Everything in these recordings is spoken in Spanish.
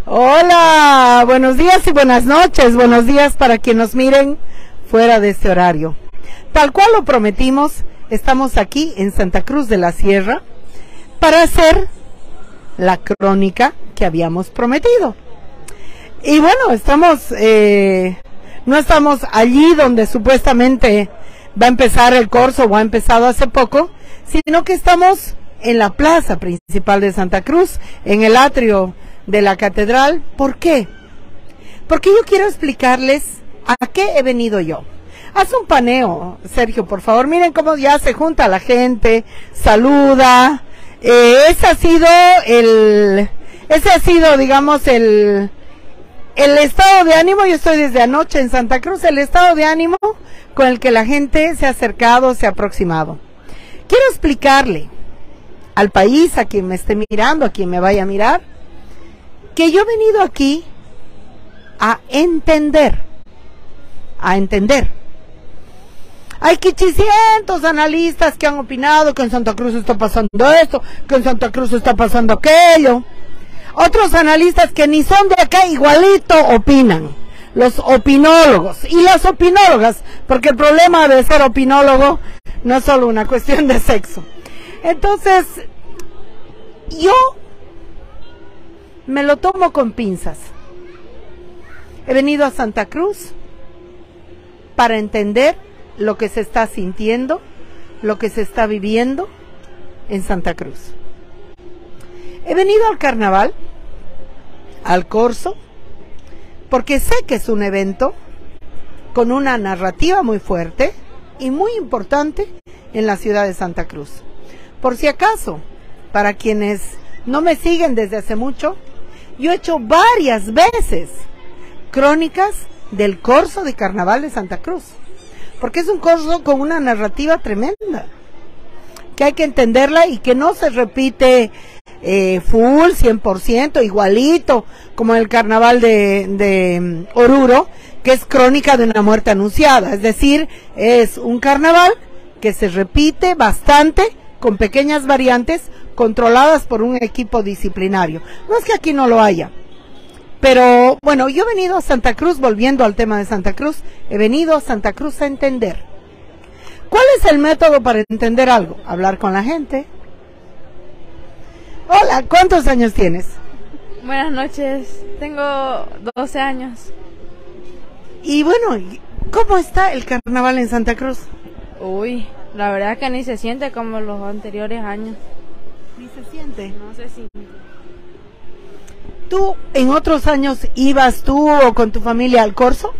Hola, buenos días y buenas noches. Buenos días para quienes nos miren fuera de este horario. Tal cual lo prometimos, estamos aquí en Santa Cruz de la Sierra para hacer la crónica que habíamos prometido. Y bueno, no estamos allí donde supuestamente va a empezar el corso o ha empezado hace poco, sino que estamos en la plaza principal de Santa Cruz, en el atrio de la catedral. ¿Por qué? Porque yo quiero explicarles a qué he venido yo. Haz un paneo, Sergio, por favor. Miren cómo ya se junta la gente, saluda. Ese ha sido, digamos, el estado de ánimo. Yo estoy desde anoche en Santa Cruz, el estado de ánimo con el que la gente se ha acercado, se ha aproximado. Quiero explicarle al país, a quien me esté mirando, a quien me vaya a mirar, que yo he venido aquí a entender. Hay quichicientos analistas que han opinado que en Santa Cruz está pasando esto, que en Santa Cruz está pasando aquello. Otros analistas que ni son de acá igualito opinan. Los opinólogos y las opinólogas, porque el problema de ser opinólogo no es solo una cuestión de sexo. Entonces, yo me lo tomo con pinzas. He venido a Santa Cruz para entender lo que se está sintiendo, lo que se está viviendo en Santa Cruz. He venido al carnaval, al corso, porque sé que es un evento con una narrativa muy fuerte y muy importante en la ciudad de Santa Cruz. Por si acaso, para quienes no me siguen desde hace mucho, yo he hecho varias veces crónicas del corso de carnaval de Santa Cruz, porque es un corso con una narrativa tremenda, que hay que entenderla y que no se repite full, 100%, igualito, como el carnaval de Oruro, que es crónica de una muerte anunciada. Es decir, es un carnaval que se repite bastante, con pequeñas variantes, controladas por un equipo disciplinario. No es que aquí no lo haya, pero bueno, yo he venido a Santa Cruz, volviendo al tema de Santa Cruz, he venido a Santa Cruz a entender. ¿Cuál es el método para entender algo? Hablar con la gente. Hola, ¿cuántos años tienes? Buenas noches, tengo 12 años. Y bueno, ¿cómo está el carnaval en Santa Cruz? Uy, la verdad que ni se siente como los anteriores años. ¿Ni se siente? No se siente. ¿Tú en otros años ibas tú o con tu familia al corso?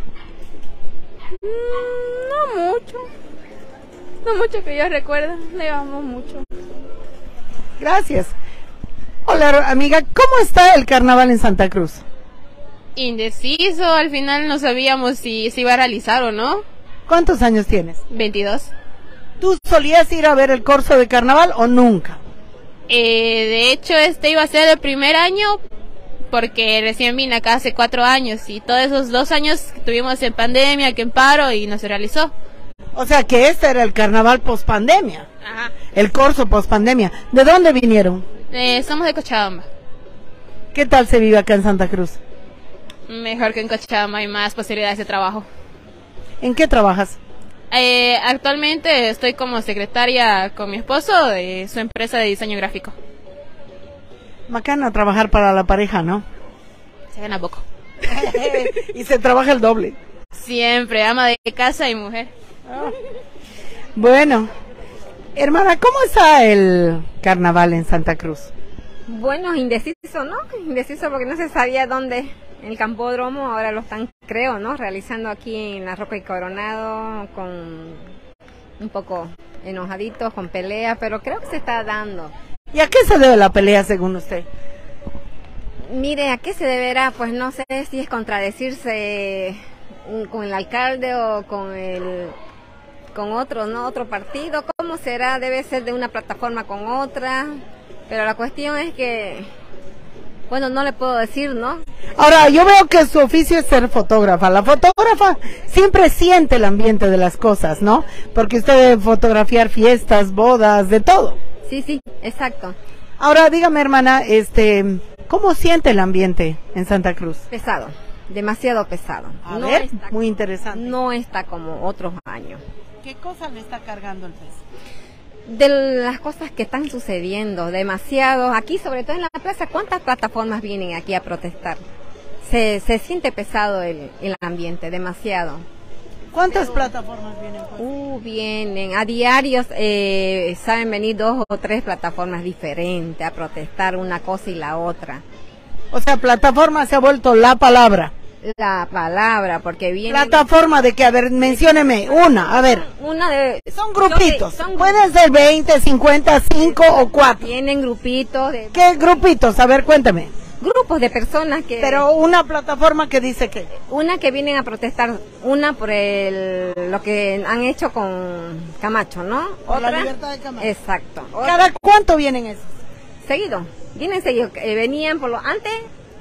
No mucho. No mucho que yo recuerde, no íbamos mucho. Gracias. Hola, amiga, ¿cómo está el carnaval en Santa Cruz? Indeciso, al final no sabíamos si se iba a realizar o no. ¿Cuántos años tienes? 22. ¿Tú solías ir a ver el corso de carnaval o nunca? De hecho, este iba a ser el primer año, porque recién vine acá hace 4 años, y todos esos 2 años que tuvimos en pandemia, que en paro, y no se realizó. O sea que este era el carnaval post-pandemia. Ajá. El corso post-pandemia. ¿De dónde vinieron? Somos de Cochabamba. ¿Qué tal se vive acá en Santa Cruz? Mejor que en Cochabamba, hay más posibilidades de trabajo. ¿En qué trabajas? Actualmente estoy como secretaria con mi esposo de su empresa de diseño gráfico. Bacana trabajar para la pareja, ¿no? Se gana poco. Y se trabaja el doble. Siempre, ama de casa y mujer. Bueno, hermana, ¿cómo está el carnaval en Santa Cruz? Bueno, indeciso, ¿no? Indeciso porque no se sabía dónde. En el Campódromo ahora lo están, creo, ¿no? Realizando aquí en La Roca y Coronado, con un poco enojaditos, con pelea, pero creo que se está dando. ¿Y a qué se debe la pelea según usted? Mire, ¿a qué se deberá? Pues no sé si es contradecirse con el alcalde o con otro, ¿no? Otro partido. ¿Cómo será? Debe ser de una plataforma con otra. Pero la cuestión es que, bueno, no le puedo decir, ¿no? Ahora, yo veo que su oficio es ser fotógrafa. La fotógrafa siempre siente el ambiente de las cosas, ¿no? Porque usted debe fotografiar fiestas, bodas, de todo. Sí, exacto. Ahora, dígame, hermana, ¿Cómo siente el ambiente en Santa Cruz? Pesado, demasiado pesado. A ver, muy interesante. No está como otros años. ¿Qué cosa le está cargando el peso? De las cosas que están sucediendo, demasiado. Aquí, sobre todo en la plaza, ¿cuántas plataformas vienen aquí a protestar? Se siente pesado el ambiente, demasiado. ¿Cuántas plataformas vienen? Vienen a diarios, saben venir 2 o 3 plataformas diferentes a protestar una cosa y la otra. O sea, plataforma se ha vuelto la palabra. La palabra, porque viene... Plataforma de que, a ver, mencióneme una, a ver. Una de... Son grupitos, pueden ser 20, 50, 5 o 4. Tienen grupitos de... ¿Qué grupitos? A ver, cuéntame. Grupos de personas que... Pero una plataforma que dice que... Una que vienen a protestar, una por lo que han hecho con Camacho, ¿no? Por otra, la libertad de Camacho. Exacto. ¿Cada cuánto vienen esos? Seguido, vienen seguido. Venían por lo... Antes,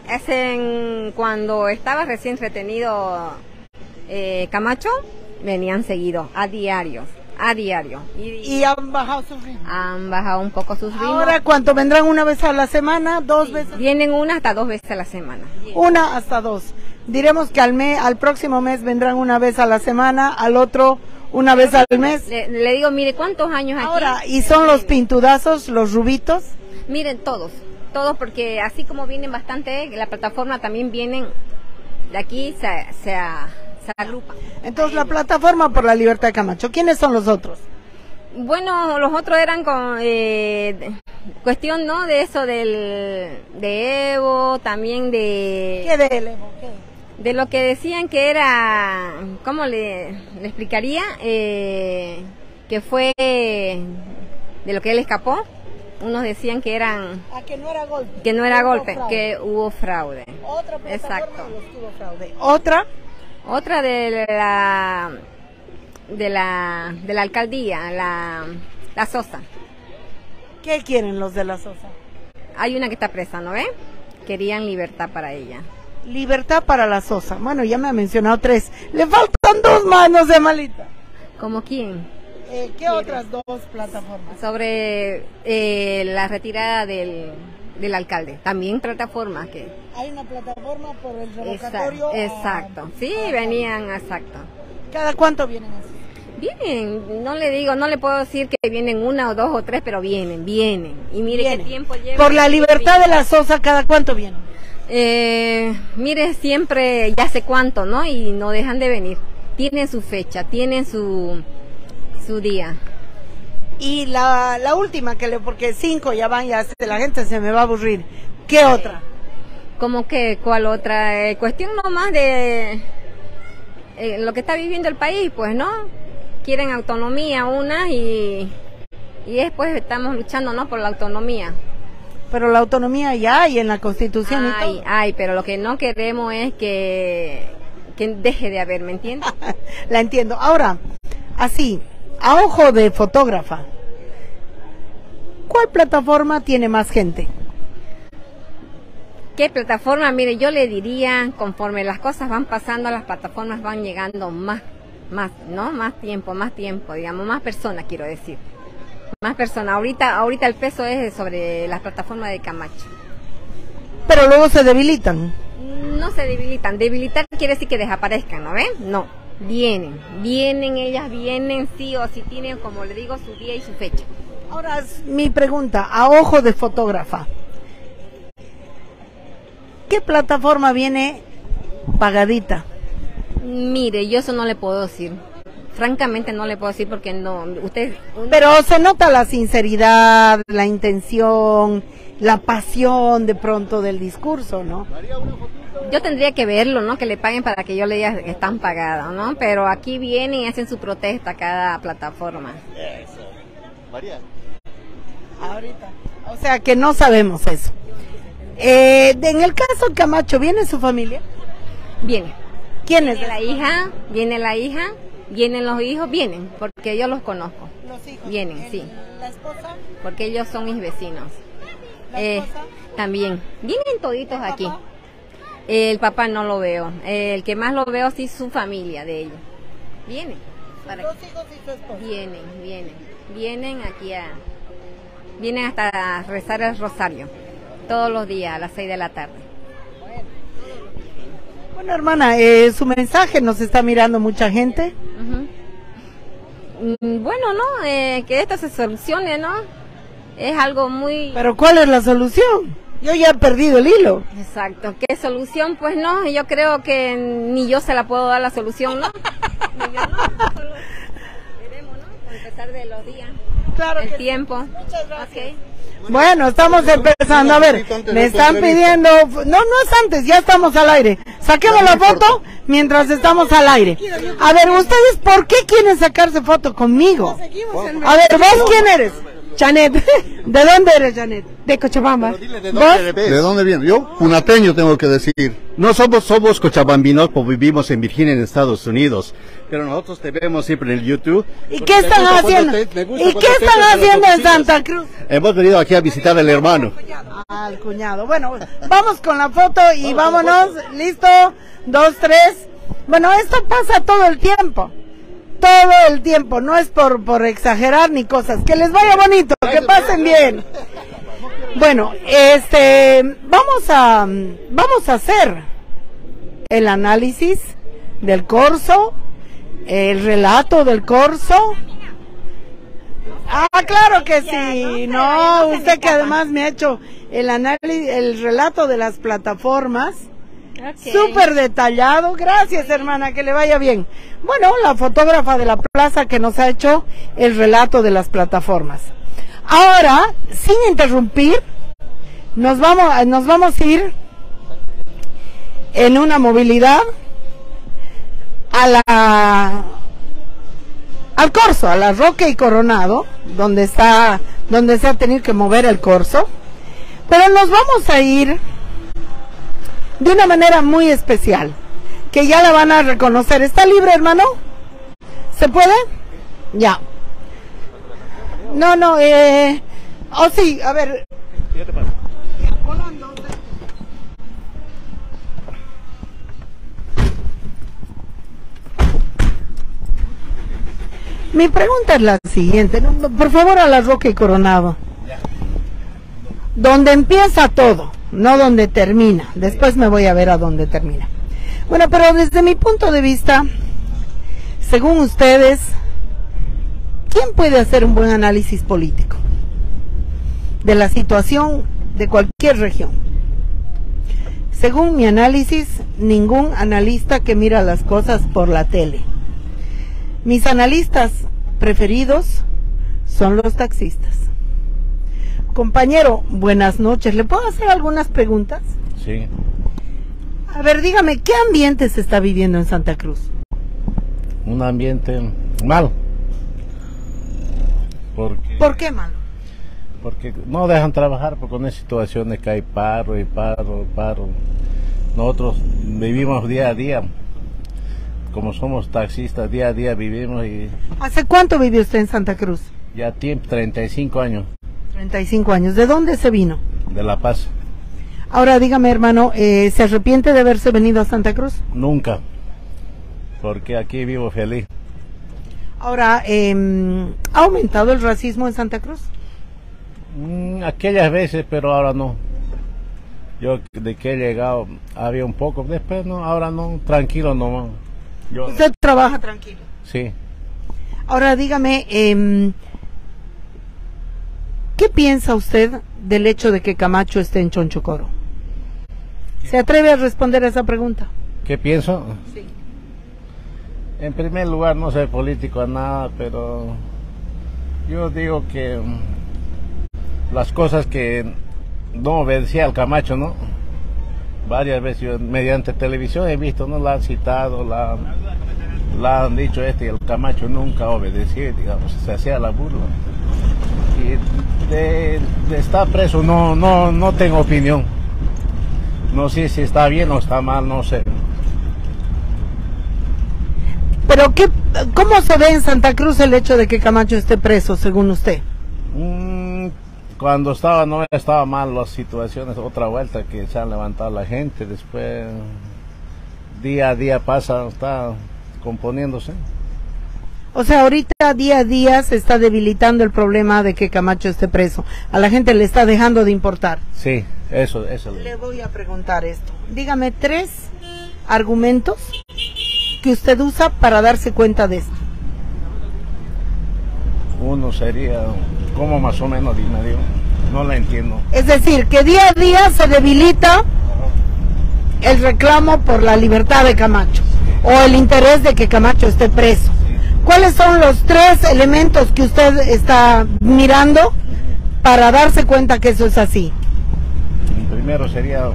cuando estaba recién retenido Camacho, venían seguido, a diario. ¿Y han bajado sus ritmos? Han bajado un poco sus ritmos. ¿Ahora cuánto? ¿Vendrán una vez a la semana? ¿2 veces? Vienen una hasta 2 veces a la semana. Una hasta 2. Diremos que al próximo mes vendrán una vez a la semana, al otro una vez al mes. Le digo, mire, ¿cuántos años aquí? Ahora, ¿y son los pintudazos, los rubitos? Miren, todos, porque así como vienen bastante, la plataforma también vienen de aquí, se agrupa. Entonces, la plataforma por la libertad de Camacho, ¿quiénes son los otros? Bueno, los otros eran con cuestión, ¿no? De eso de Evo, también de... ¿Qué de Evo? ¿Qué? De lo que decían que era, ¿cómo le explicaría? Que fue de lo que él escapó. Unos decían que eran... que no era golpe. Que no era golpe, que hubo fraude. Otra plataforma. Exacto. De los que hubo fraude. ¿Otra? Otra de la alcaldía, la Sosa. ¿Qué quieren los de la Sosa? Hay una que está presa, ¿no ve? Querían libertad para ella. Libertad para la Sosa. Bueno, ya me ha mencionado 3. Le faltan 2 manos de malita. ¿Cómo quién? ¿Qué otras 2 plataformas? Sobre la retirada del alcalde. También plataformas que... Hay una plataforma por el revocatorio. Exacto. Sí, venían, exacto. ¿Cada cuánto vienen así? Vienen, no le puedo decir que vienen 1 o 2 o 3, pero vienen. Y mire qué tiempo lleva. Por la libertad de la Sosa, ¿cada cuánto vienen? Mire, siempre, ya sé cuánto, ¿no? Y no dejan de venir. Tienen su fecha, tienen su día. Y la última, porque 5 ya van, ya la gente se me va a aburrir. ¿Qué otra? ¿Cómo que cuál otra? Cuestión nomás de lo que está viviendo el país, pues, ¿no? Quieren autonomía una y después estamos luchando, ¿no? Por la autonomía. Pero la autonomía ya hay en la Constitución y todo. Pero lo que no queremos es que deje de haber, ¿me entiendes? La entiendo. Ahora, así, a ojo de fotógrafa, ¿cuál plataforma tiene más gente? ¿Qué plataforma? Mire, yo le diría, conforme las cosas van pasando, las plataformas van llegando más, ¿no? Más tiempo, digamos, más personas, quiero decir. Más personas. Ahorita el peso es sobre las plataformas de Camacho. Pero luego se debilitan. No se debilitan. Debilitar quiere decir que desaparezcan, ¿no ven? No. Ellas vienen sí o sí, tienen, como le digo, su día y su fecha. Ahora, mi pregunta, a ojo de fotógrafa, ¿qué plataforma viene pagadita? Mire, yo eso no le puedo decir. Francamente no le puedo decir porque no, Pero se nota la sinceridad, la intención, la pasión de pronto del discurso, ¿no? Yo tendría que verlo, ¿no? Que le paguen para que yo le diga que están pagadas, ¿no? Pero aquí vienen y hacen su protesta cada plataforma. Eso. María. Ahorita. O sea que no sabemos eso. En el caso Camacho, ¿viene su familia? Viene. ¿Quién es? Viene la hija, vienen los hijos, vienen, porque yo los conozco. Los hijos. Vienen, sí. ¿La esposa? Porque ellos son mis vecinos. ¿La esposa? También. Vienen toditos aquí. Papá? El papá no lo veo. El que más lo veo sí su familia de ellos. Vienen. Dos hijos y su esposa. Vienen aquí vienen hasta a rezar el rosario. todos los días a las 6 de la tarde. Bueno, hermana, su mensaje nos está mirando mucha gente. Bueno, ¿no? Que esto se solucione, ¿no? Es algo muy... Pero ¿cuál es la solución? Yo ya he perdido el hilo. Exacto. ¿Qué solución? Pues no, yo creo que ni yo se la puedo dar la solución, ¿no? Ni yo no, solo veremos, ¿no? Con el pasar de los días, Claro el que tiempo. Muchas gracias. Okay. Bueno, estamos empezando. A ver, me están pidiendo... No, no es antes, ya estamos al aire. Saquemos la foto mientras estamos al aire. A ver, ¿ustedes por qué quieren sacarse foto conmigo? A ver, ¿vos quién eres? Janet, ¿De dónde eres, Janet? de Cochabamba. ¿De dónde viene? Yo, punateño, tengo que decir. No somos cochabambinos, pues vivimos en Virginia, en Estados Unidos. Pero nosotros te vemos siempre en el YouTube. ¿Y qué están haciendo? ¿Y qué están haciendo en Santa Cruz? Hemos venido aquí a visitar al hermano. Al cuñado. Bueno, vamos con la foto y vámonos. ¿Listo? 2, 3. Bueno, esto pasa todo el tiempo. Todo el tiempo. No es por exagerar ni cosas. Que les vaya bonito, que pasen bien. Bueno, vamos a hacer el análisis del corso, el relato del corso. Ah, claro que sí. No, usted que además me ha hecho el análisis, el relato de las plataformas. Okay. Súper detallado. Gracias, hermana, que le vaya bien. Bueno, la fotógrafa de la plaza que nos ha hecho el relato de las plataformas. Ahora, sin interrumpir, nos vamos a ir en una movilidad al corso, a la Roque y Coronado, donde se ha tenido que mover el corso, pero nos vamos a ir de una manera muy especial, que ya la van a reconocer. ¿Está libre, hermano? ¿Se puede? Ya. No, oh sí, a ver. Mi pregunta es la siguiente, por favor, a la Roque y Coronado. Donde empieza todo, no donde termina. Después me voy a ver a dónde termina. Bueno, pero desde mi punto de vista, según ustedes, ¿quién puede hacer un buen análisis político de la situación de cualquier región? Según mi análisis, ningún analista que mira las cosas por la tele. Mis analistas preferidos son los taxistas. Compañero, buenas noches. ¿Le puedo hacer algunas preguntas? Sí. A ver, dígame, ¿qué ambiente se está viviendo en Santa Cruz? Un ambiente malo. ¿Por qué malo? Porque no dejan trabajar con esa situación de que hay paro. Nosotros vivimos día a día. Como somos taxistas, día a día vivimos y... ¿Hace cuánto vive usted en Santa Cruz? Ya tiempo, 35 años. 35 años. ¿De dónde se vino? De La Paz. Ahora dígame, hermano, ¿se arrepiente de haberse venido a Santa Cruz? Nunca. Porque aquí vivo feliz. Ahora, ¿ha aumentado el racismo en Santa Cruz? Aquellas veces, pero ahora no. Yo de que he llegado había un poco, después no, ahora no, tranquilo nomás. ¿Usted trabaja tranquilo? Sí. Ahora dígame, ¿qué piensa usted del hecho de que Camacho esté en Chonchocoro? ¿Se atreve a responder a esa pregunta? ¿Qué pienso? Sí. En primer lugar, no soy político a nada, pero yo digo que las cosas que no obedecía al Camacho, ¿no? Varias veces yo mediante televisión he visto, ¿no? La han citado, la han dicho y el Camacho nunca obedeció, digamos, se hacía la burla. Y de estar preso no tengo opinión. No sé si está bien o está mal, no sé. Pero ¿cómo se ve en Santa Cruz el hecho de que Camacho esté preso, según usted? Cuando no estaba mal las situaciones, otra vuelta que se han levantado la gente, después día a día pasa, está componiéndose. O sea, ahorita día a día se está debilitando el problema de que Camacho esté preso. A la gente le está dejando de importar. Sí, eso. Le voy a preguntar esto. Dígame 3 argumentos que usted usa para darse cuenta de esto. Uno sería, ¿cómo más o menos? Dime, digo, no la entiendo. Es decir, que día a día se debilita el reclamo por la libertad de Camacho o el interés de que Camacho esté preso. ¿Cuáles son los 3 elementos que usted está mirando para darse cuenta que eso es así? El primero sería,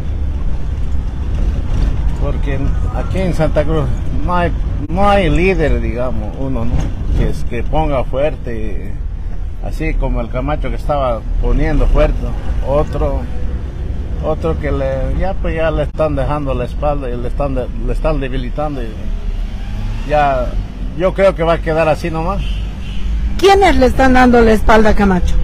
porque aquí en Santa Cruz no hay líder, digamos, uno, ¿no? que ponga fuerte, así como el Camacho que estaba poniendo fuerte, otro que ya le están dejando la espalda y le están debilitando, y ya yo creo que va a quedar así nomás. ¿Quiénes le están dando la espalda a Camacho?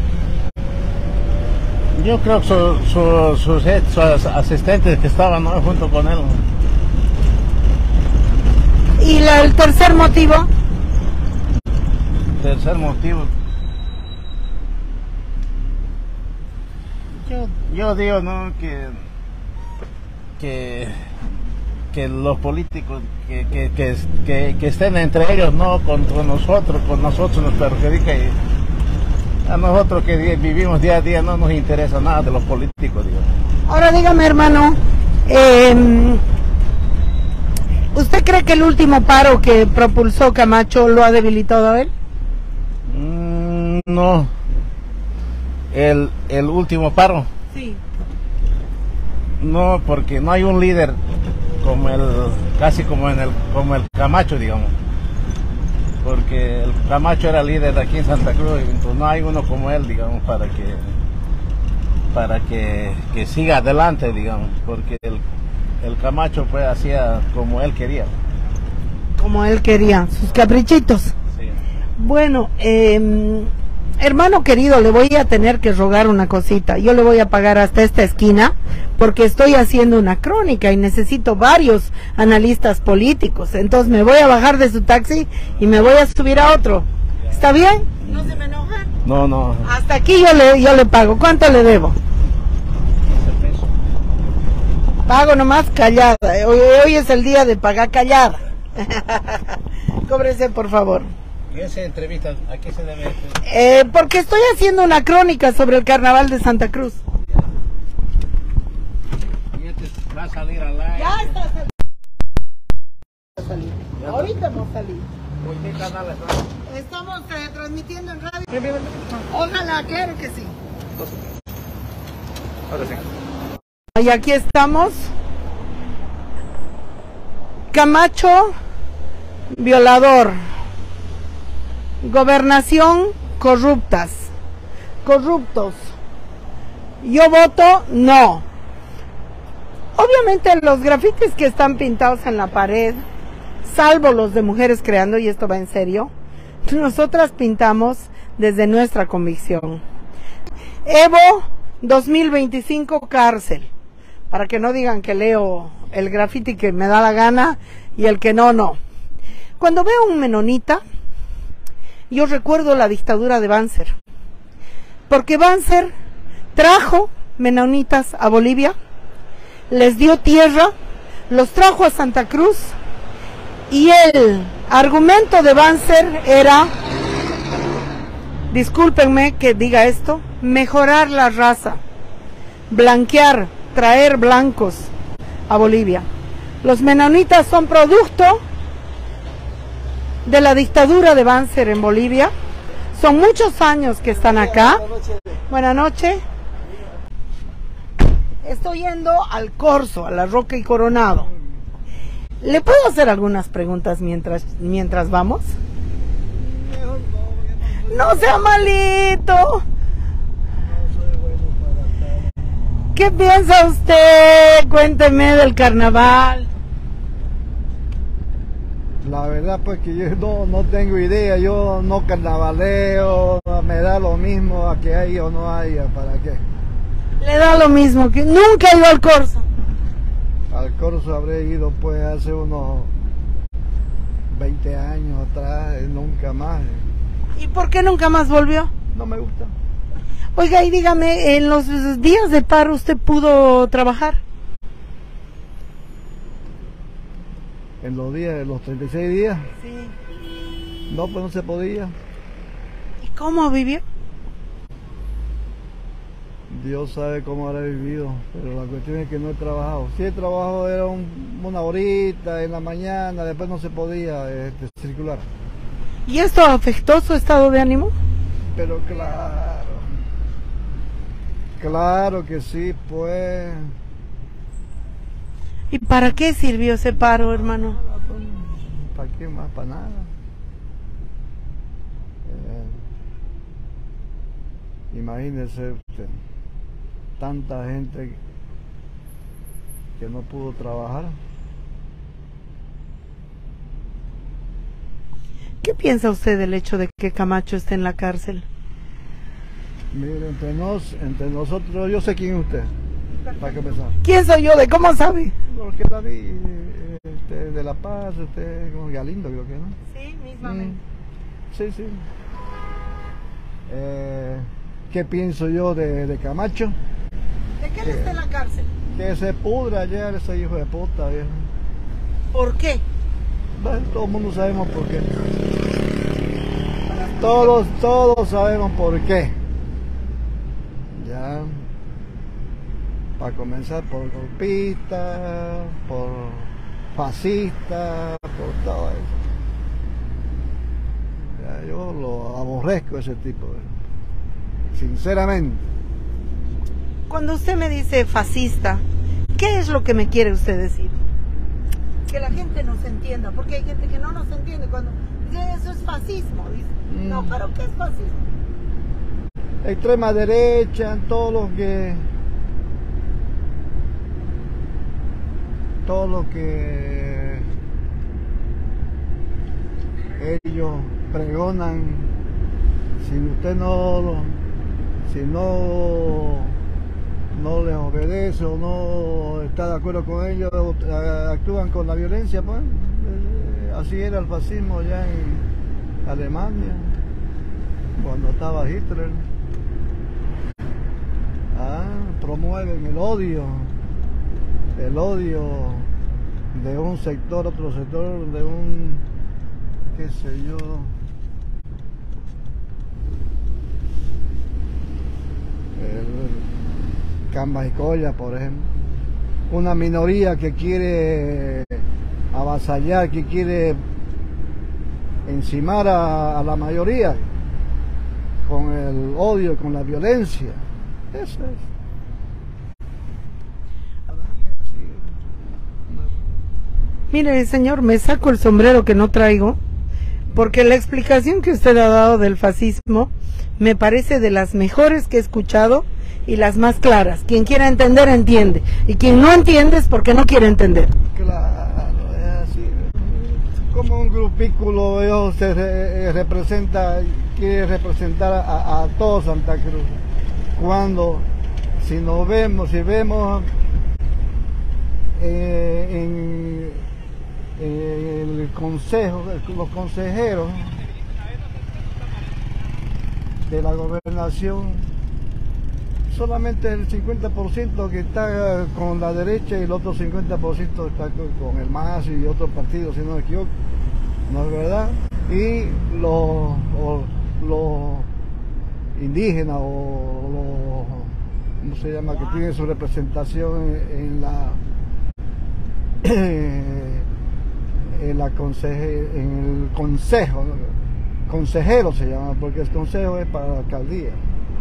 Yo creo que sus asistentes que estaban, ¿no?, junto con él. ¿Y el tercer motivo? Tercer motivo, yo digo, ¿no?, que los políticos que estén entre ellos, no con nosotros nos perjudica, y a nosotros que vivimos día a día no nos interesa nada de los políticos, digo. Ahora dígame, hermano, ¿usted cree que el último paro que propulsó Camacho lo ha debilitado a él? No. El último paro. Sí. No, porque no hay un líder casi como el Camacho, digamos. Porque el Camacho era líder aquí en Santa Cruz, y entonces no hay uno como él, digamos, para que siga adelante, digamos, porque el Camacho pues hacía como él quería. Como él quería, sus caprichitos. Sí. Bueno, hermano querido, le voy a tener que rogar una cosita. Yo le voy a pagar hasta esta esquina porque estoy haciendo una crónica y necesito varios analistas políticos. Entonces me voy a bajar de su taxi y me voy a subir a otro. ¿Está bien? ¿No se me enoja? No. Hasta aquí yo le pago. ¿Cuánto le debo? Pago nomás callada. Hoy es el día de pagar callada. Cóbrese, por favor. ¿Y esa entrevista a qué se debe? Porque estoy haciendo una crónica sobre el carnaval de Santa Cruz. ¿Y este va a salir al aire? Ya está saliendo. Ahorita vamos a salir. ¿Por qué canal está? Estamos transmitiendo en radio. Ojalá, claro que sí. Ahora sí. Y aquí estamos. Camacho, violador. Gobernación, corruptos. Yo voto no. Obviamente los grafitis que están pintados en la pared, salvo los de mujeres creando, y esto va en serio, nosotras pintamos desde nuestra convicción. Evo 2025 cárcel, para que no digan que leo el grafiti que me da la gana y el que no. Cuando veo un menonita, yo recuerdo la dictadura de Banzer, porque Banzer trajo menonitas a Bolivia, les dio tierra, los trajo a Santa Cruz, y el argumento de Banzer era, discúlpenme que diga esto, mejorar la raza, blanquear, traer blancos a Bolivia. Los menonitas son producto de la dictadura de Banzer en Bolivia. Son muchos años que están acá. Buenas noches. Estoy yendo al Corso, a la Roca y Coronado. ¿Le puedo hacer algunas preguntas mientras vamos? No sea malito. ¿Qué piensa usted? Cuénteme del carnaval. La verdad pues que yo no tengo idea, yo no carnavaleo, me da lo mismo a que haya o no haya, ¿para qué? Le da lo mismo, que nunca he ido al Corso. Al Corso habré ido pues hace unos 20 años atrás, nunca más. ¿Y por qué nunca más volvió? No me gusta. Oiga, y dígame, ¿en los días de paro usted pudo trabajar? En los días, los 36 días, Sí. no, pues no se podía. ¿Y cómo vivió? Dios sabe cómo habrá vivido, pero la cuestión es que no he trabajado. Si he trabajado era una horita en la mañana, después no se podía circular. ¿Y esto afectó su estado de ánimo? Pero claro que sí, pues. ¿Y para qué sirvió ese paro, hermano? ¿Para qué más? Para nada. Imagínese usted, tanta gente que no pudo trabajar. ¿Qué piensa usted del hecho de que Camacho esté en la cárcel? Mire, entre nosotros, yo sé quién es usted, para que empezar. ¿Quién soy yo? ¿De cómo sabe? Porque la vi de La Paz, usted como Galindo creo que, ¿no? Sí, mismamente. Sí. ¿Qué pienso yo de Camacho? ¿De qué él está en la cárcel? Que se pudra ayer ese hijo de puta, viejo. ¿Por qué? Bueno, todo el mundo sabemos por qué. Todos sabemos por qué. Ya. Para comenzar por golpista, por fascista, por todo eso. Ya, yo lo aborrezco ese tipo, sinceramente. Cuando usted me dice fascista, ¿qué es lo que me quiere usted decir? Que la gente nos entienda, porque hay gente que no nos entiende cuando dice eso es fascismo. Dice, no, pero ¿qué es fascismo? Extrema derecha, todo lo que ellos pregonan, si no les obedece o no está de acuerdo con ellos, actúan con la violencia, pues. Así era el fascismo ya en Alemania, cuando estaba Hitler. Promueven el odio de un sector, otro sector, de un, qué sé yo, Cambas y Colla, por ejemplo, una minoría que quiere avasallar, que quiere encimar a la mayoría con el odio, con la violencia. Eso es. Mire, señor, me saco el sombrero que no traigo, porque la explicación que usted ha dado del fascismo me parece de las mejores que he escuchado y las más claras. Quien quiera entender, entiende. Y quien no entiende es porque no quiere entender. Claro, es así. Como un grupículo quiere representar a todo Santa Cruz. Cuando, si vemos en el consejo, los consejeros de la gobernación, solamente el 50% que está con la derecha y el otro 50% está con el MAS y otros partidos, si no me equivoco, ¿no es verdad? Y los indígenas o ¿cómo se llama?, que tienen su representación en el consejo, consejero se llama, porque el consejo es para la alcaldía,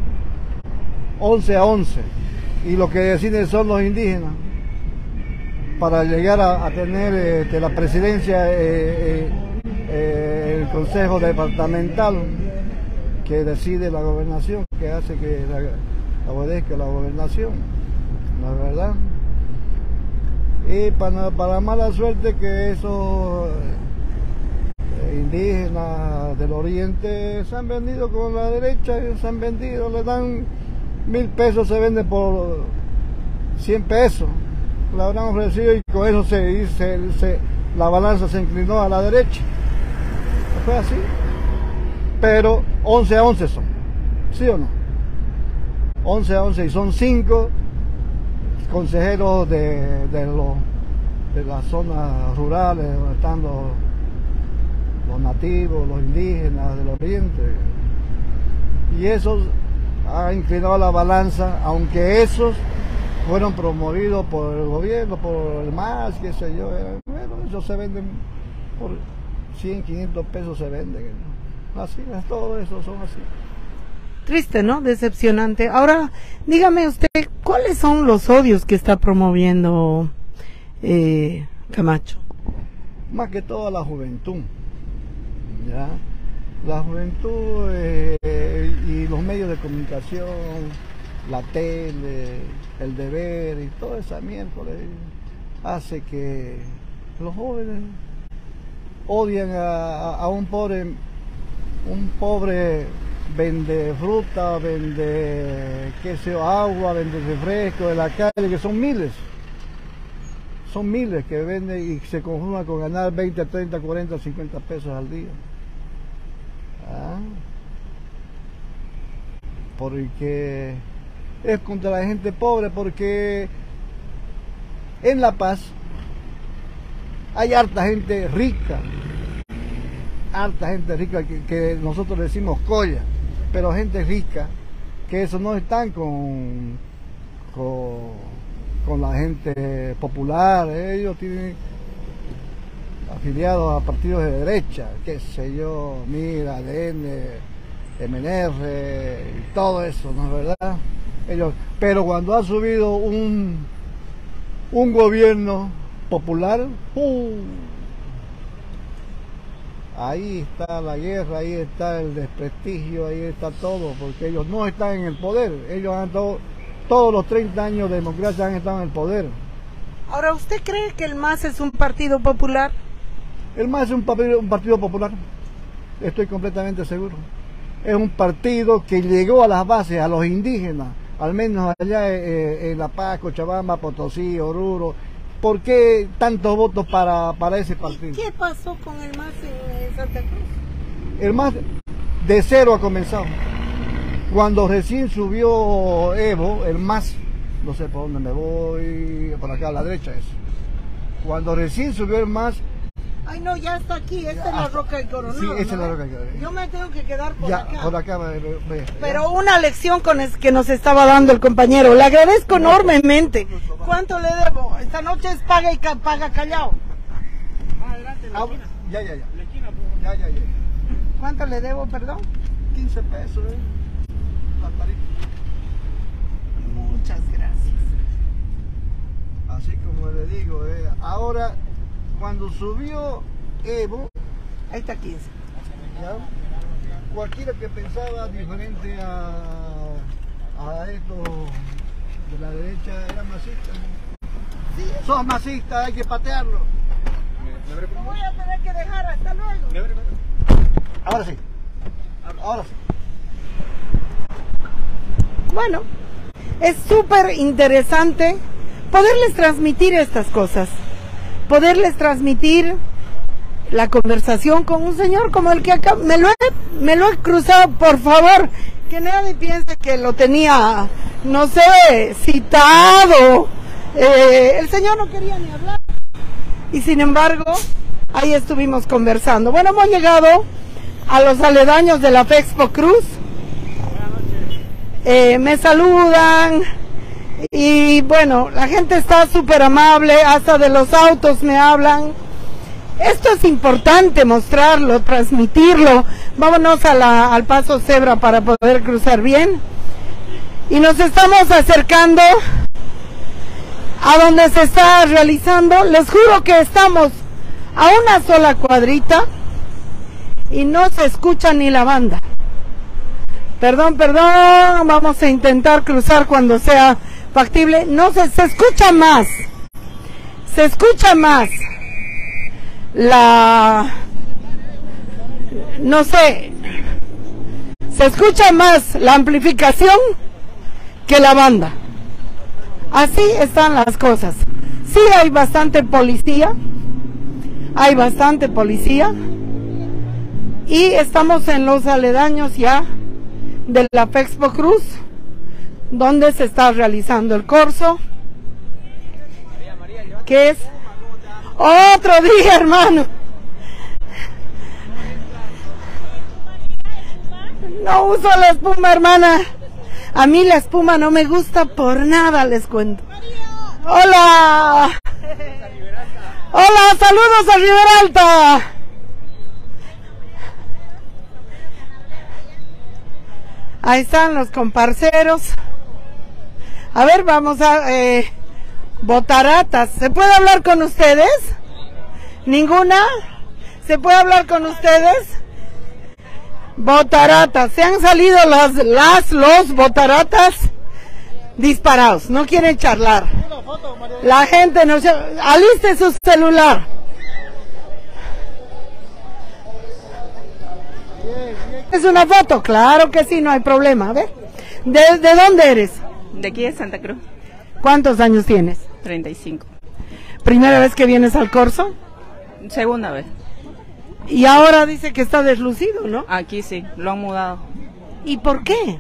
11-11, y lo que deciden son los indígenas para llegar a tener la presidencia, el consejo departamental que decide la gobernación, que hace que obedezca la gobernación, ¿no es verdad? Y para mala suerte que esos indígenas del oriente se han vendido con la derecha, se han vendido, le dan 1.000 pesos, se vende por 100 pesos, la habrán ofrecido y con eso la balanza se inclinó a la derecha. fue así. Pero 11 a 11 son, ¿sí o no? 11 a 11 y son 5 consejeros de las zonas rurales donde están los nativos, los indígenas del oriente. Y esos han inclinado la balanza, aunque esos fueron promovidos por el gobierno, por el MAS, qué sé yo. Bueno, ellos se venden por 100, 500 pesos se venden. Así, todo eso son así. Triste, ¿no? Decepcionante. Ahora, dígame usted, ¿cuáles son los odios que está promoviendo Camacho? Más que todo la juventud, ¿ya? La juventud y los medios de comunicación, la tele, el deber y toda esa miércoles hace que los jóvenes odian a un pobre vende fruta, vende qué sé yo, agua, vende refresco de la calle, que son miles que venden y se conforman con ganar 20, 30, 40, 50 pesos al día. Porque es contra la gente pobre, porque en La Paz hay harta gente rica que nosotros decimos colla, pero gente rica que eso no están con la gente popular. Ellos tienen afiliados a partidos de derecha, qué sé yo, Mira, ADN, MNR y todo eso, ¿no es verdad? Pero cuando ha subido un gobierno popular, ahí está la guerra, ahí está el desprestigio, ahí está todo, porque ellos no están en el poder. Ellos han estado, todos los 30 años de democracia han estado en el poder. Ahora, ¿usted cree que el MAS es un partido popular? El MAS es un partido popular, estoy completamente seguro. Es un partido que llegó a las bases, a los indígenas, al menos allá en La Paz, Cochabamba, Potosí, Oruro. ¿Por qué tantos votos para ese partido? ¿Y qué pasó con el MAS en Santa Cruz? El MAS de cero ha comenzado. Cuando recién subió Evo, el MAS, no sé por dónde me voy, por acá a la derecha es. Cuando recién subió el MAS... Ay, no, ya está aquí, esta es la Roca del Coronado. Sí, esta es la Roca del Coronado. Yo me tengo que quedar por acá. Por acá, Pero una lección que nos estaba dando el compañero, le agradezco enormemente. ¿Cuánto le debo? Esta noche es paga y paga callado. Adelante, la esquina. Ya. La esquina, Ya. ¿Cuánto le debo, perdón? 15 pesos, la tarifa. Muchas gracias. Así como le digo, ahora cuando subió Evo, ahí está 15. ¿ya? Cualquiera que pensaba diferente a esto de la derecha era masista. Sí, sos masista, hay que patearlo. Voy a tener que dejar, hasta luego. Ahora sí. Bueno, es súper interesante poderles transmitir estas cosas, poderles transmitir la conversación con un señor como el que acá me lo he cruzado. Por favor, que nadie piense que lo tenía, no sé, citado. El señor no quería ni hablar y sin embargo ahí estuvimos conversando. Bueno, hemos llegado a los aledaños de la Fexpo Cruz. Me saludan y bueno, la gente está súper amable, hasta de los autos me hablan. Esto es importante mostrarlo, transmitirlo. Vámonos al paso cebra para poder cruzar bien. Y nos estamos acercando a donde se está realizando. Les juro que estamos a una sola cuadrita y no se escucha ni la banda. Perdón, vamos a intentar cruzar cuando sea factible. No se escucha más. Se escucha más no sé, se escucha más la amplificación que la banda. Así están las cosas. Sí hay bastante policía, Y estamos en los aledaños ya de la Fexpo Cruz, donde se está realizando el corso, que es otro día, hermano. No uso la espuma, hermana. A mí la espuma no me gusta por nada, les cuento. Hola. Hola, saludos a Riberalta. Ahí están los comparceros. A ver, vamos a... Botaratas. ¿Se puede hablar con ustedes? ¿Ninguna? ¿Se puede hablar con ustedes? Botaratas. Se han salido los botaratas disparados. No quieren charlar. La gente no se... Aliste su celular. ¿Es una foto? Claro que sí, no hay problema. A ver. ¿De dónde eres? De aquí de Santa Cruz. ¿Cuántos años tienes? 35. ¿Primera vez que vienes al corso? Segunda vez. Y ahora dice que está deslucido, ¿no? Aquí sí, lo han mudado. ¿Y por qué?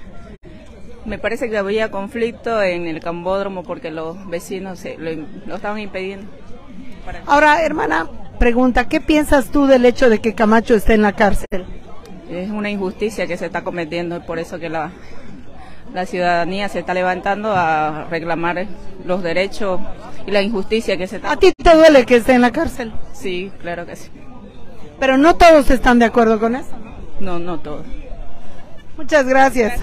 Me parece que había conflicto en el cambódromo porque los vecinos lo estaban impidiendo. Ahora, hermana, pregunta, ¿qué piensas tú del hecho de que Camacho esté en la cárcel? Es una injusticia que se está cometiendo y por eso que la ciudadanía se está levantando a reclamar los derechos y la injusticia que se está... ¿A ti te duele que esté en la cárcel? Sí, claro que sí. Pero no todos están de acuerdo con eso, ¿no? No todos. Muchas gracias.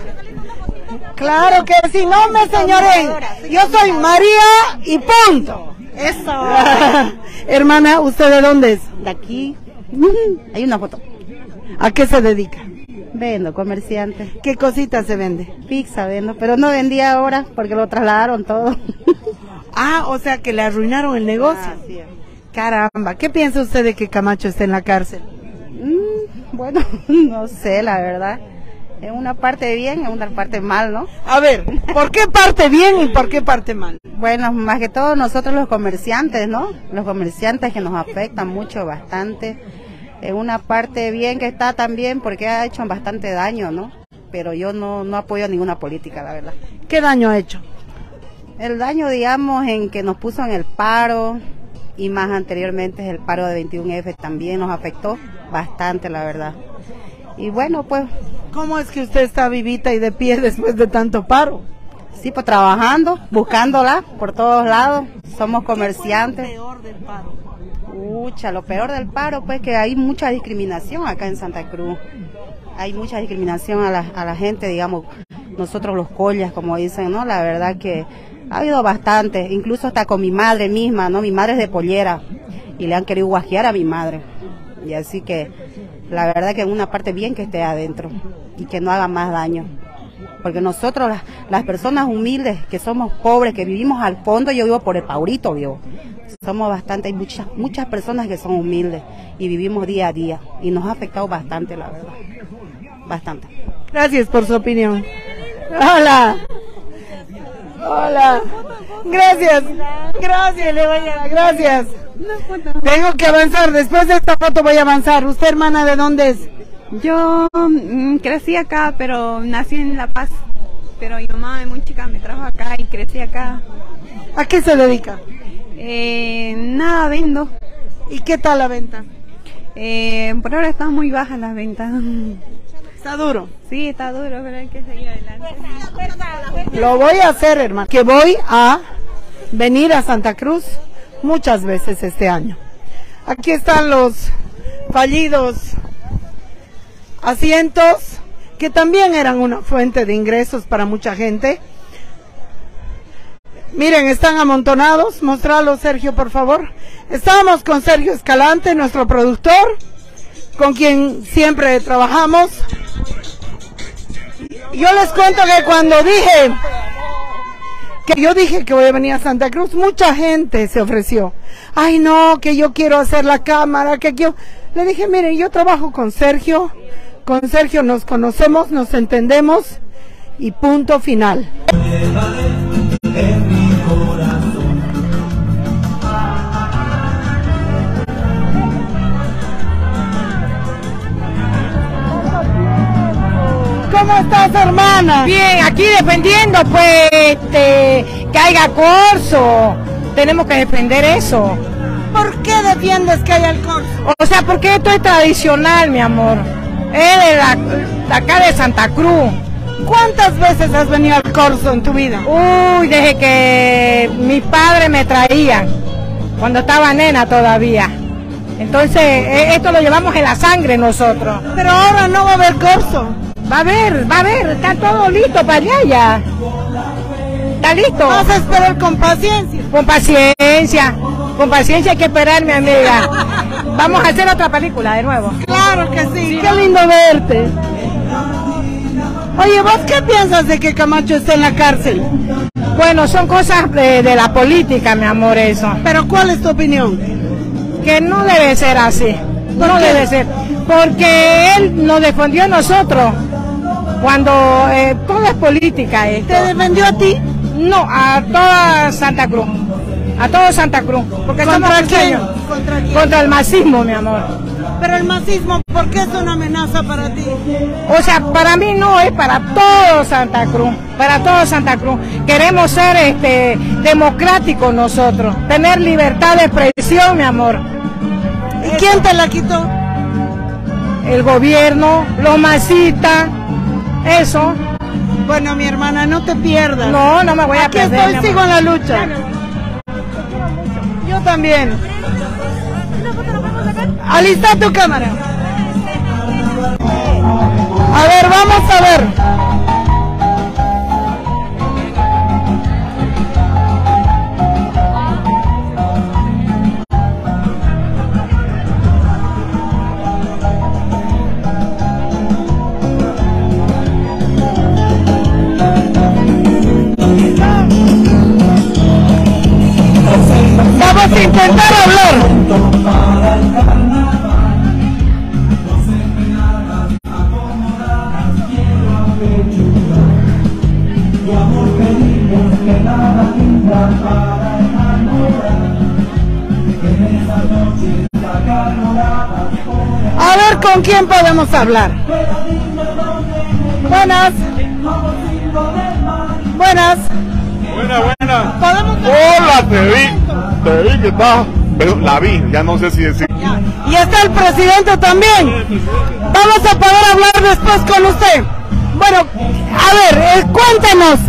Claro que sí, no me señoren. Yo soy María y punto. Eso. Hermana, ¿usted de dónde es? De aquí. Hay una foto. ¿A qué se dedica? Vendo, comerciante. ¿Qué cositas se vende? Pizza vendo, pero no vendía ahora porque lo trasladaron todo. Ah, o sea que le arruinaron el negocio. Ah, sí. Caramba, ¿qué piensa usted de que Camacho esté en la cárcel? Bueno, no sé, la verdad. En una parte bien, en una parte mal, ¿no? A ver, ¿por qué parte bien y por qué parte mal? Bueno, más que todo nosotros los comerciantes, ¿no? Los comerciantes que nos afectan mucho, bastante. En una parte bien que está también porque ha hecho bastante daño, ¿no? Pero yo no apoyo ninguna política, la verdad. ¿Qué daño ha hecho? El daño, digamos, en que nos puso en el paro y más anteriormente el paro de 21F también nos afectó bastante, la verdad. Y bueno, pues... ¿Cómo es que usted está vivita y de pie después de tanto paro? Sí, pues trabajando, buscándola por todos lados. Somos comerciantes. ¿Qué fue lo peor del paro? Lo peor del paro, pues que hay mucha discriminación acá en Santa Cruz. Hay mucha discriminación a la gente, digamos, nosotros los collas, como dicen, ¿no? La verdad que ha habido bastante, incluso hasta con mi madre misma, ¿no? Mi madre es de Pollera y le han querido guajear a mi madre. Y así que la verdad que en una parte bien que esté adentro y que no haga más daño. Porque nosotros, las personas humildes, que somos pobres, que vivimos al fondo, yo vivo por el Paurito, vivo. Somos bastante, hay muchas personas que son humildes y vivimos día a día y nos ha afectado bastante, la verdad. Bastante. Gracias por su opinión. Hola. Hola. Gracias. Gracias, gracias. Tengo que avanzar. Después de esta foto voy a avanzar. ¿Usted, hermana, de dónde es? Yo crecí acá, pero nací en La Paz. Pero mi mamá es muy chica, me trajo acá y crecí acá. ¿A qué se dedica? Nada, vendo. ¿Y qué tal la venta? Por ahora están muy bajas las ventas. ¿Está duro? Sí, está duro, pero hay que seguir adelante. Lo voy a hacer, hermano. Que voy a venir a Santa Cruz muchas veces este año. Aquí están los fallidos asientos que también eran una fuente de ingresos para mucha gente. Miren, están amontonados. Mostralo, Sergio, por favor. Estábamos con Sergio Escalante, nuestro productor, con quien siempre trabajamos. Yo les cuento que cuando dije que voy a venir a Santa Cruz, mucha gente se ofreció. Ay, no, que yo quiero hacer la cámara, que quiero... Le dije, miren, yo trabajo con Sergio nos conocemos, nos entendemos y punto final. estás, hermana? Bien, aquí defendiendo, pues, que haya corso. Tenemos que defender eso. ¿Por qué defiendes que haya el corso? O sea, porque esto es tradicional, mi amor. Es de acá de Santa Cruz. ¿Cuántas veces has venido al corso en tu vida? Uy, desde que mi padre me traía, cuando estaba nena todavía. Entonces, esto lo llevamos en la sangre nosotros. Pero ahora no va a haber corso. Va a haber, está todo listo para allá ya. ¿Está listo? Vas a esperar con paciencia. Con paciencia hay que esperar, mi amiga. Vamos a hacer otra película de nuevo. Claro que sí, qué lindo verte. Oye, ¿vos qué piensas de que Camacho esté en la cárcel? Bueno, son cosas de la política, mi amor, eso. ¿Pero cuál es tu opinión? Que no debe ser así. No debe ser. Porque él nos defendió a nosotros. Cuando todo es política esto. ¿Te defendió a ti? No, a toda Santa Cruz. A todo Santa Cruz. Porque ¿Contra quién? Contra el masismo, mi amor. Pero el masismo, ¿por qué es una amenaza para ti? O sea, para mí no, es para todo Santa Cruz. Para todo Santa Cruz. Queremos ser democráticos nosotros. Tener libertad de expresión, mi amor. ¿Y quién te la quitó? El gobierno, los masistas, eso. Bueno, mi hermana, no te pierdas. No, no me voy a perder. Aquí estoy, sigo en la lucha. Yo también. Alista tu cámara. A ver, vamos a ver. Vamos a intentar hablar. A ver con quién podemos hablar. Buenas. Buenas. Buena. ¿Podemos Hola, te vi que estás, pero la vi, ya no sé si decir. Y está el presidente también. Vamos a poder hablar después con usted. Bueno, a ver, cuéntenos.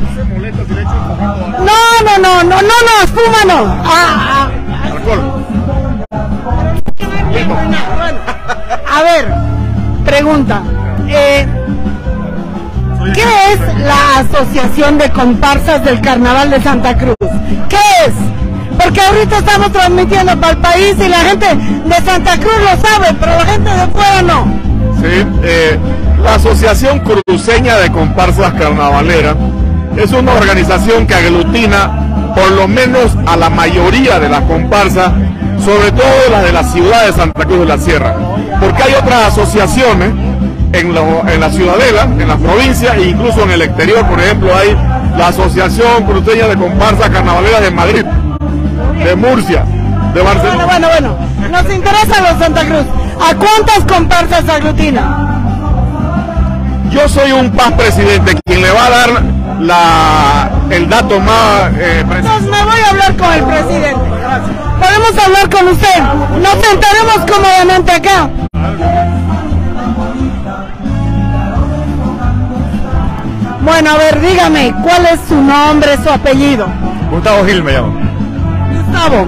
No, espuma no. Alcohol. A ver, pregunta. ¿Qué es la Asociación de Comparsas del Carnaval de Santa Cruz? ¿Qué es? Porque ahorita estamos transmitiendo para el país y la gente de Santa Cruz lo sabe, pero la gente de fuera no. Sí, la Asociación Cruceña de Comparsas Carnavaleras es una organización que aglutina por lo menos a la mayoría de las comparsas, sobre todo las de la ciudad de Santa Cruz de la Sierra, porque hay otras asociaciones en la ciudadela, en las provincias e incluso en el exterior. Por ejemplo, hay la Asociación Cruceña de Comparsas Carnavaleras de Madrid, de Murcia, de Barcelona. Bueno, nos interesa los Santa Cruz. ¿A cuántas comparsas aglutina? Yo soy un PAS presidente, quien le va a dar el dato más preciso. Entonces me voy a hablar con el presidente. Gracias. Podemos hablar con usted. Nos sentaremos cómodamente acá. Bueno, a ver, dígame, ¿cuál es su nombre, su apellido? Gustavo Gil me llamo. Gustavo.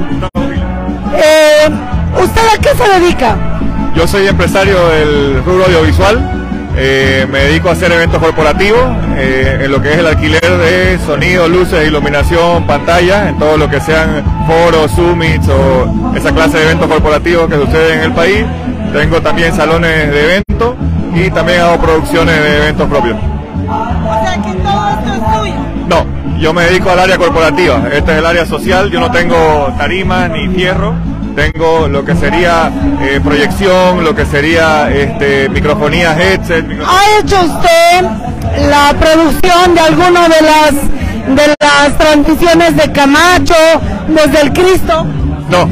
¿Usted a qué se dedica? Yo soy empresario del rubro audiovisual. Me dedico a hacer eventos corporativos en lo que es el alquiler de sonido, luces, iluminación, pantalla, en todo lo que sean foros, summits o esa clase de eventos corporativos que suceden en el país. Tengo también salones de eventos y también hago producciones de eventos propios. O sea que todo esto es suyo. No, yo me dedico al área corporativa. Este es el área social. Yo no tengo tarimas ni fierro. Tengo lo que sería proyección, lo que sería microfonía, headset. ¿Ha hecho usted la producción de alguna de las transmisiones de Camacho, desde el Cristo? No.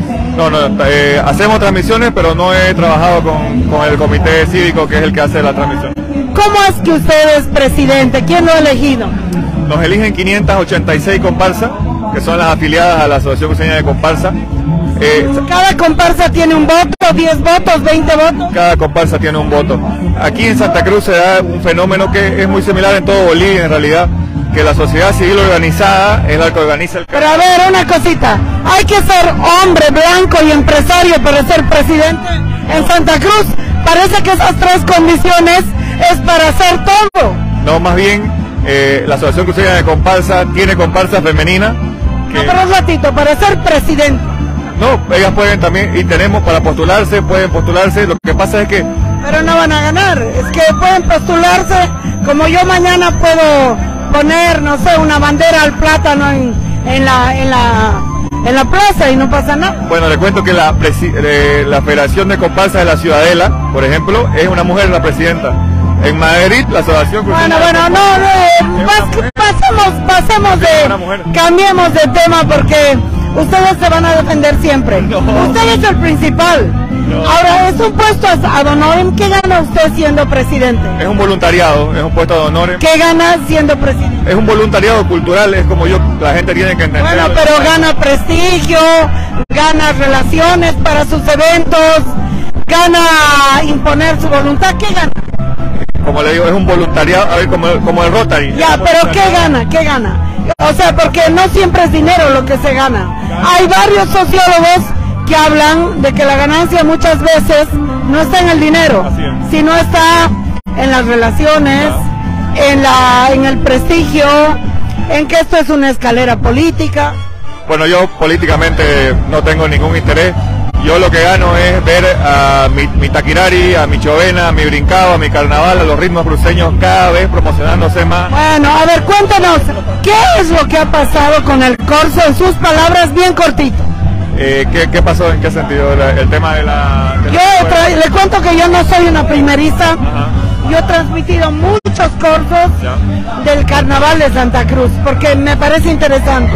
Hacemos transmisiones, pero no he trabajado con el comité cívico, que es el que hace la transmisión. ¿cómo es que usted es presidente? ¿Quién lo ha elegido? Nos eligen 586 comparsas, que son las afiliadas a la Asociación Cruceña de Comparsa. Cada comparsa tiene un voto, 10 votos, 20 votos. Cada comparsa tiene un voto. Aquí en Santa Cruz se da un fenómeno que es muy similar en todo Bolivia en realidad, que la sociedad civil organizada es la que organiza el carnaval. Pero a ver, una cosita, ¿hay que ser hombre, blanco y empresario para ser presidente en Santa Cruz? Parece que esas tres condiciones es para hacer todo. No, más bien, la Asociación Cruceña de Comparsa tiene comparsa femenina. No, pero un ratito, para ser presidente. No, ellas pueden también, y tenemos para postularse, pueden postularse, lo que pasa es que... Pero no van a ganar, es que pueden postularse, como yo mañana puedo poner, no sé, una bandera al plátano en la plaza y no pasa nada. Bueno, le cuento que la Federación de Comparsas de la Ciudadela, por ejemplo, es una mujer la presidenta. En Madrid, la Asociación Cruceña pasemos de... Cambiemos de tema porque... Ustedes se van a defender siempre. No. Usted es el principal. No. Ahora, es un puesto ad honorem. ¿Qué gana usted siendo presidente? Es un voluntariado, es un puesto ad honorem. ¿Qué gana siendo presidente? Es un voluntariado cultural, es como la gente tiene que entender. Bueno, pero gana prestigio, gana relaciones para sus eventos, gana imponer su voluntad. ¿Qué gana? Como le digo, es un voluntariado, a ver, como el Rotary. Ya, pero ¿qué gana? ¿Qué gana? O sea, porque no siempre es dinero lo que se gana. Hay varios sociólogos que hablan de que la ganancia muchas veces no está en el dinero, sino está en las relaciones, en el prestigio, en que esto es una escalera política. Bueno, yo políticamente no tengo ningún interés. Yo lo que gano es ver a mi taquirari, a mi chovena, a mi brincado, a mi carnaval, a los ritmos cruceños cada vez promocionándose más. Bueno, a ver, cuéntanos, ¿qué es lo que ha pasado con el corso en sus palabras bien cortito? ¿Qué pasó? ¿En qué sentido? El tema de la... le cuento que yo no soy una primeriza. Ajá. Yo he transmitido muchos corsos del carnaval de Santa Cruz, porque me parece interesante.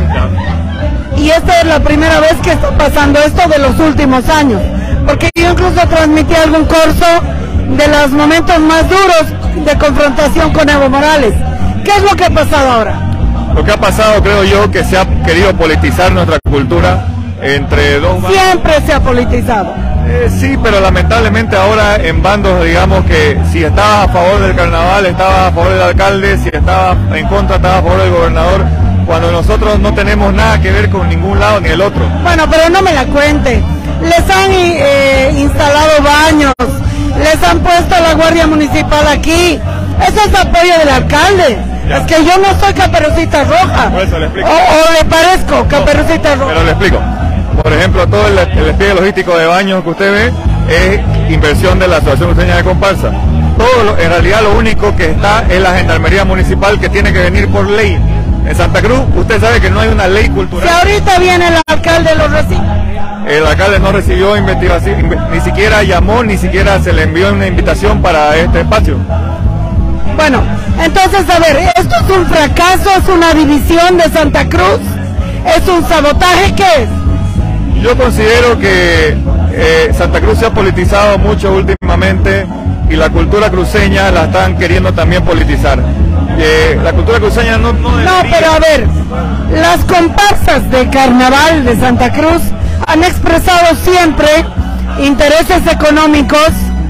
Y esta es la primera vez que está pasando esto de los últimos años, porque yo incluso transmití algún corso de los momentos más duros de confrontación con Evo Morales. ¿Qué es lo que ha pasado ahora? Lo que ha pasado, creo yo, que se ha querido politizar nuestra cultura entre dos bandos. Siempre se ha politizado. Sí, pero lamentablemente ahora en bandos, digamos que si estabas a favor del carnaval, estabas a favor del alcalde, si estabas en contra, estabas a favor del gobernador, cuando nosotros no tenemos nada que ver con ningún lado ni el otro. Bueno, pero no me la cuente. Les han instalado baños, les han puesto la Guardia Municipal aquí. Eso es apoyo del alcalde. Ya. Es que yo no soy Caperucita Roja. Por eso le explico. O le parezco Caperucita Roja. Pero le explico. Por ejemplo, todo el despliegue logístico de baños que usted ve es inversión de la Asociación Cruceña de Comparsa. En realidad lo único que está es la Gendarmería Municipal, que tiene que venir por ley. En Santa Cruz, usted sabe que no hay una ley cultural. Si ahorita viene el alcalde, lo recibe. El alcalde no recibió investigación, ni siquiera llamó, ni siquiera se le envió una invitación para este espacio. Bueno, entonces, a ver, ¿esto es un fracaso? ¿Es una división de Santa Cruz? ¿Es un sabotaje? ¿Qué es? Yo considero que Santa Cruz se ha politizado mucho últimamente y la cultura cruceña la están queriendo también politizar. La cultura cruceña no pero a ver, las comparsas de carnaval de Santa Cruz han expresado siempre intereses económicos,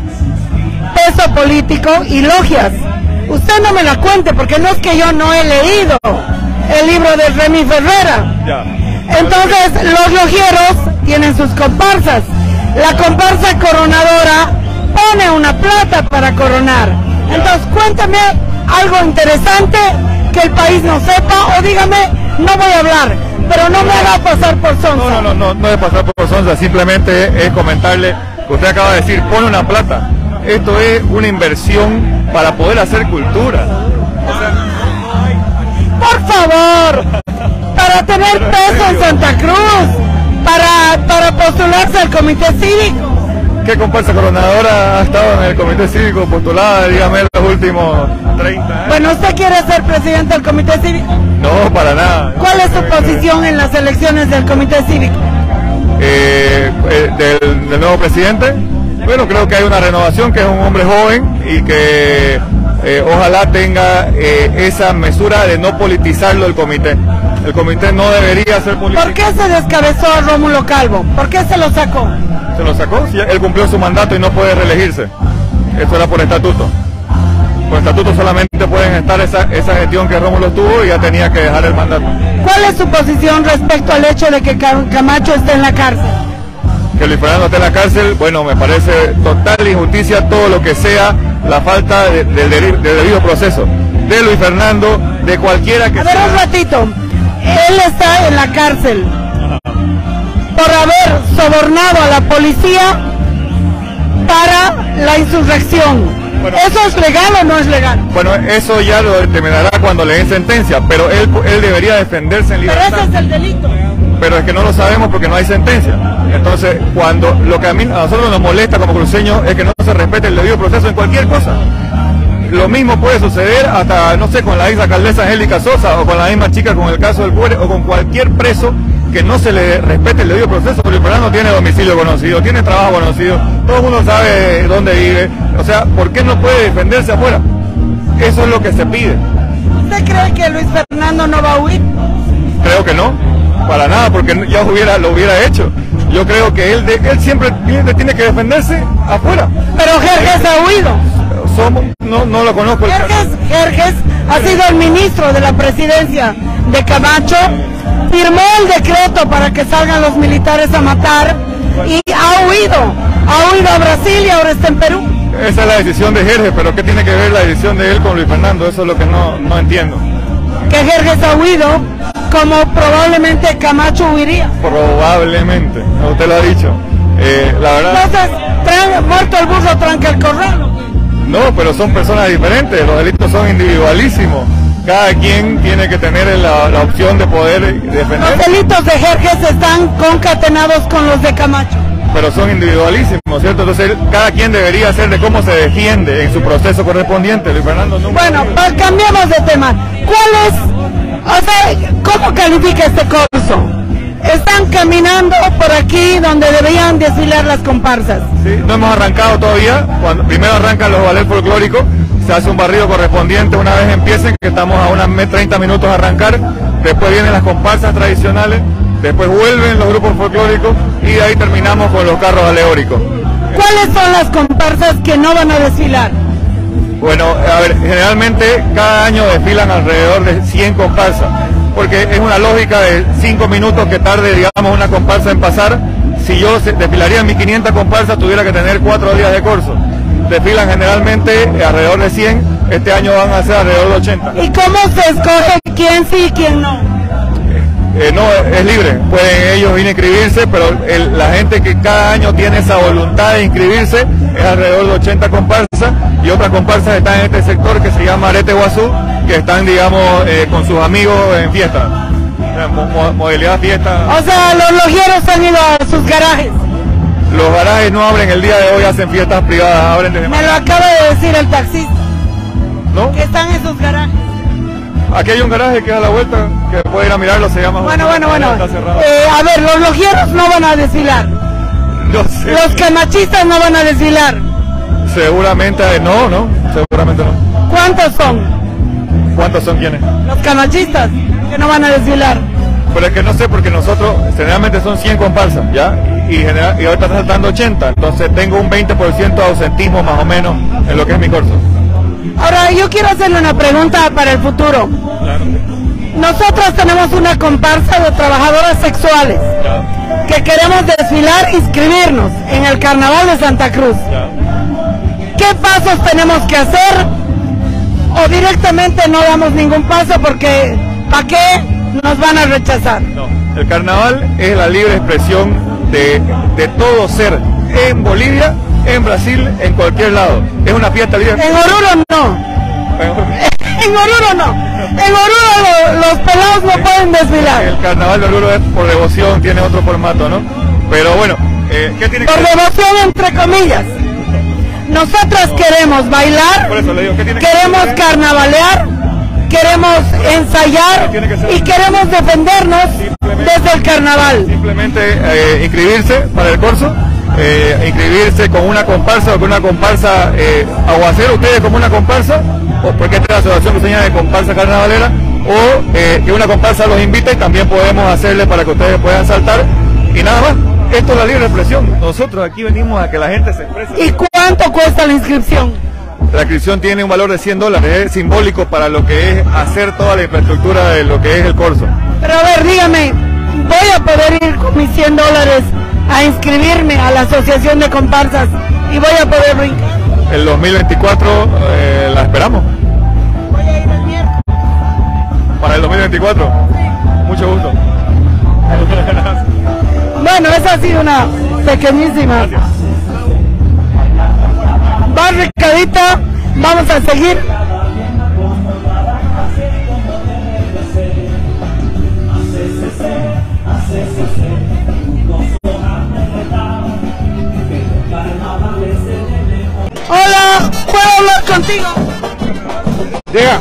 peso político y logias. Usted no me la cuente, porque no es que yo no he leído el libro de Remy Ferrera. Ya. Entonces los logieros tienen sus comparsas. La comparsa coronadora pone una plata para coronar. Entonces cuéntame algo interesante que el país no sepa, o dígame, no voy a hablar, pero no me haga pasar por sonza. No es pasar por sonza, simplemente es comentarle que usted acaba de decir, pone una plata. Esto es una inversión para poder hacer cultura. O sea, por favor, para tener peso en Santa Cruz, para postularse al comité cívico. ¿Qué comparsa coronadora ha estado en el comité cívico postulada, dígame, en los últimos 30 años? Bueno, ¿usted quiere ser presidente del comité cívico? No, para nada. ¿Cuál es su posición en las elecciones del comité cívico? Del nuevo presidente. Bueno, creo que hay una renovación, que es un hombre joven y que ojalá tenga esa mesura de no politizarlo el comité. El comité no debería ser político. ¿Por qué se descabezó a Rómulo Calvo? ¿Por qué se lo sacó? ¿Se lo sacó? Sí, él cumplió su mandato y no puede reelegirse. Eso era por estatuto. Por estatuto solamente pueden estar esa gestión que Rómulo tuvo y ya tenía que dejar el mandato. ¿Cuál es su posición respecto al hecho de que Camacho esté en la cárcel? Que Luis Fernando esté en la cárcel, bueno, me parece total injusticia todo lo que sea la falta del debido proceso de Luis Fernando, de cualquiera que sea. A ver, un ratito. Él está en la cárcel por haber sobornado a la policía para la insurrección. Bueno, ¿eso es legal o no es legal? Bueno, eso ya lo determinará cuando le den sentencia, pero él debería defenderse en libertad. Pero ese es el delito. Pero es que no lo sabemos porque no hay sentencia. Entonces, cuando lo que a nosotros nos molesta como cruceños es que no se respete el debido proceso en cualquier cosa. Lo mismo puede suceder hasta, no sé, con la ex alcaldesa Angélica Sosa, o con la misma chica con el caso del Cuere, o con cualquier preso que no se le respete el debido proceso. Luis Fernando tiene domicilio conocido, tiene trabajo conocido, todo el mundo sabe dónde vive. O sea, ¿por qué no puede defenderse afuera? Eso es lo que se pide. ¿Usted cree que Luis Fernando no va a huir? Creo que no, para nada, porque ya lo hubiera hecho. Yo creo que él siempre tiene que defenderse afuera. Pero Jerjes ha huido. No lo conozco. Jerjes ha sido el ministro de la presidencia de Camacho, firmó el decreto para que salgan los militares a matar y ha huido a Brasil y ahora está en Perú. Esa es la decisión de Jerjes, pero ¿qué tiene que ver la decisión de él con Luis Fernando? Eso es lo que no entiendo. Que Jerjes ha huido, como probablemente Camacho huiría. Probablemente, usted lo ha dicho. La verdad. Entonces, muerto el burro tranca el corral. No, pero son personas diferentes, los delitos son individualísimos. Cada quien tiene que tener la opción de poder defender. Los delitos de Jerjes están concatenados con los de Camacho. Pero son individualísimos, ¿cierto? Entonces cada quien debería hacer de cómo se defiende en su proceso correspondiente. Luis Fernando no. Bueno, cambiamos de tema. ¿Cómo califica este curso? Están caminando por aquí donde deberían desfilar las comparsas. Sí, no hemos arrancado todavía. Primero arrancan los ballets folclóricos, se hace un barrido correspondiente una vez empiecen, que estamos a unas 30 minutos a arrancar. Después vienen las comparsas tradicionales, después vuelven los grupos folclóricos y de ahí terminamos con los carros alegóricos. ¿Cuáles son las comparsas que no van a desfilar? Bueno, a ver, generalmente cada año desfilan alrededor de 100 comparsas, porque es una lógica de 5 minutos que tarde, digamos, una comparsa en pasar. Si yo desfilaría 1500 comparsas, tuviera que tener 4 días de curso. Desfilan generalmente alrededor de 100, este año van a ser alrededor de 80. ¿Y cómo se escoge quién sí y quién no? No, es libre, pueden ellos ir a inscribirse, pero la gente que cada año tiene esa voluntad de inscribirse es alrededor de 80 comparsas, y otras comparsas están en este sector que se llama Arete Guazú, que están, digamos, con sus amigos en fiesta, modalidad fiesta. O sea, los lojeros han ido a sus garajes. Los garajes no abren el día de hoy, hacen fiestas privadas, abren desde mañana. Me lo acaba de decir el taxista. ¿No? Que están en sus garajes. Aquí hay un garaje que da la vuelta, que puede ir a mirarlo, se llama... Bueno. A ver, los logieros no van a desfilar. No sé. Los camachistas no van a desfilar. Seguramente seguramente no. ¿Cuántos son? ¿Cuántos son quiénes? Los camachistas, que no van a desfilar. Pero es que no sé, porque nosotros generalmente son 100 comparsas, ¿ya? Y ahorita está saltando 80, entonces tengo un 20% de ausentismo más o menos en lo que es mi curso. Ahora, yo quiero hacerle una pregunta para el futuro. Claro. Nosotros tenemos una comparsa de trabajadoras sexuales que queremos desfilar, inscribirnos en el Carnaval de Santa Cruz. ¿Qué pasos tenemos que hacer? ¿O directamente no damos ningún paso porque ¿para qué nos van a rechazar? No, el Carnaval es la libre expresión de todo ser en Bolivia, en Brasil, en cualquier lado. Es una fiesta libre. En Oruro no. En Oruro no. En Oruro los pelados no pueden desfilar. El Carnaval de Oruro es por devoción, tiene otro formato, ¿no? Pero bueno, ¿qué tiene que por devoción entre comillas. Nosotras queremos bailar, por eso le digo, queremos carnavalear, queremos ensayar y queremos defendernos desde el carnaval. Simplemente inscribirse para el curso inscribirse con una comparsa o con una comparsa, o hacer ustedes como una comparsa, o porque esta es la Asociación Cruceña de Comparsa Carnavalera, o que una comparsa los invite y también podemos hacerle para que ustedes puedan saltar y nada más. Esto es la libre expresión. Nosotros aquí venimos a que la gente se exprese. ¿Y cuánto cuesta la inscripción? La inscripción tiene un valor de $100, es simbólico para lo que es hacer toda la infraestructura de lo que es el corso. Pero a ver, dígame, ¿voy a poder ir con mis $100 a inscribirme a la Asociación de Comparsas y voy a poder brincar? El 2024 la esperamos. Voy a ir el miércoles. Para el 2024. Mucho gusto. Bueno, esa ha sido una pequeñísima barricadita. Vamos a seguir. Hola, ¿puedo hablar contigo? Diga.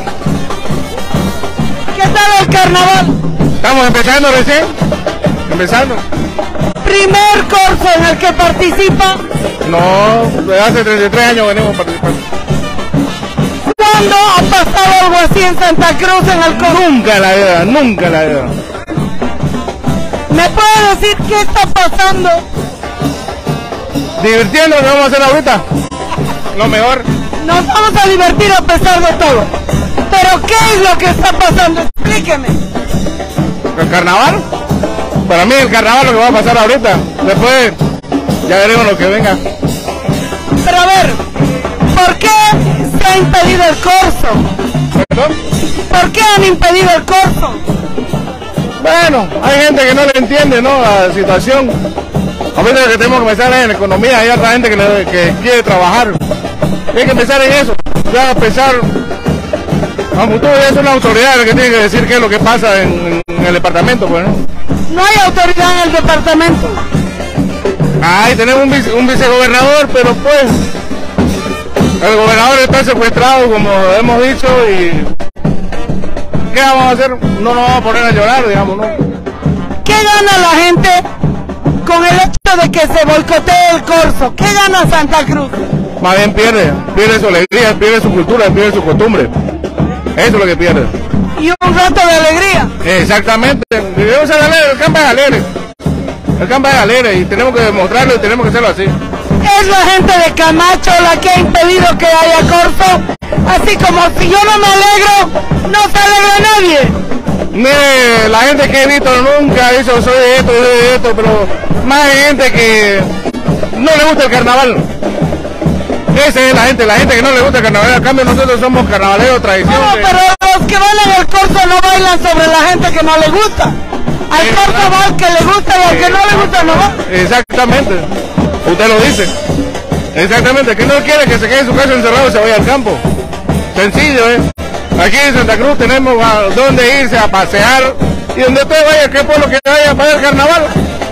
¿Qué tal el carnaval? Estamos empezando recién. Empezando. ¿Primer corso en el que participa? No, desde hace 33 años venimos participando. ¿Cuándo ha pasado algo así en Santa Cruz en el corso? Nunca la vida, nunca la vida. ¿Me puede decir qué está pasando? Divirtiendo, ¿qué vamos a hacer ahorita? Lo mejor. Nos vamos a divertir a pesar de todo. ¿Pero qué es lo que está pasando? Explíqueme. ¿El carnaval? Para mí el carnaval es lo que va a pasar ahorita. Después ya veremos lo que venga. Pero a ver, ¿por qué se ha impedido el corso? ¿Perdón? ¿Por qué han impedido el corso? Bueno, hay gente que no le entiende, ¿no? La situación. Ahorita que tenemos que pensar en la economía, hay otra gente que quiere trabajar. Hay que pensar en eso. Ya pensar. Vamos, tú eres una autoridad que tiene que decir qué es lo que pasa en el departamento, pues, ¿no? No hay autoridad en el departamento. Ahí tenemos un vicegobernador, pero pues el gobernador está secuestrado, como hemos dicho, y ¿qué vamos a hacer? No nos vamos a poner a llorar, digamos, ¿no? ¿Qué gana la gente con el hecho de que se boicotee el corso? ¿Qué gana Santa Cruz? Más bien pierde su alegría, pierde su cultura, pierde su costumbre. Eso es lo que pierde. Y un rato de alegría. Exactamente. Vivimos en alegre, el campo es alegre. El campo es alegre y tenemos que demostrarlo y tenemos que hacerlo así. Es la gente de Camacho la que ha impedido que haya corso. Así como si yo no me alegro, no se alegra nadie. Mire, la gente que he visto nunca dice soy de esto, pero más gente que no le gusta el carnaval. Esa es la gente que no le gusta el carnaval. En cambio nosotros somos carnavaleros tradición. No, pero los que bailan el corso no bailan sobre la gente que no le gusta. Al corso va al que le gusta y al que no le gusta no va. Exactamente. Usted lo dice. Exactamente. Que no quiere que se quede en su casa encerrado y se vaya al campo. Sencillo, ¿eh? Aquí en Santa Cruz tenemos a donde irse a pasear y donde usted vaya, que pueblo que vaya para el carnaval.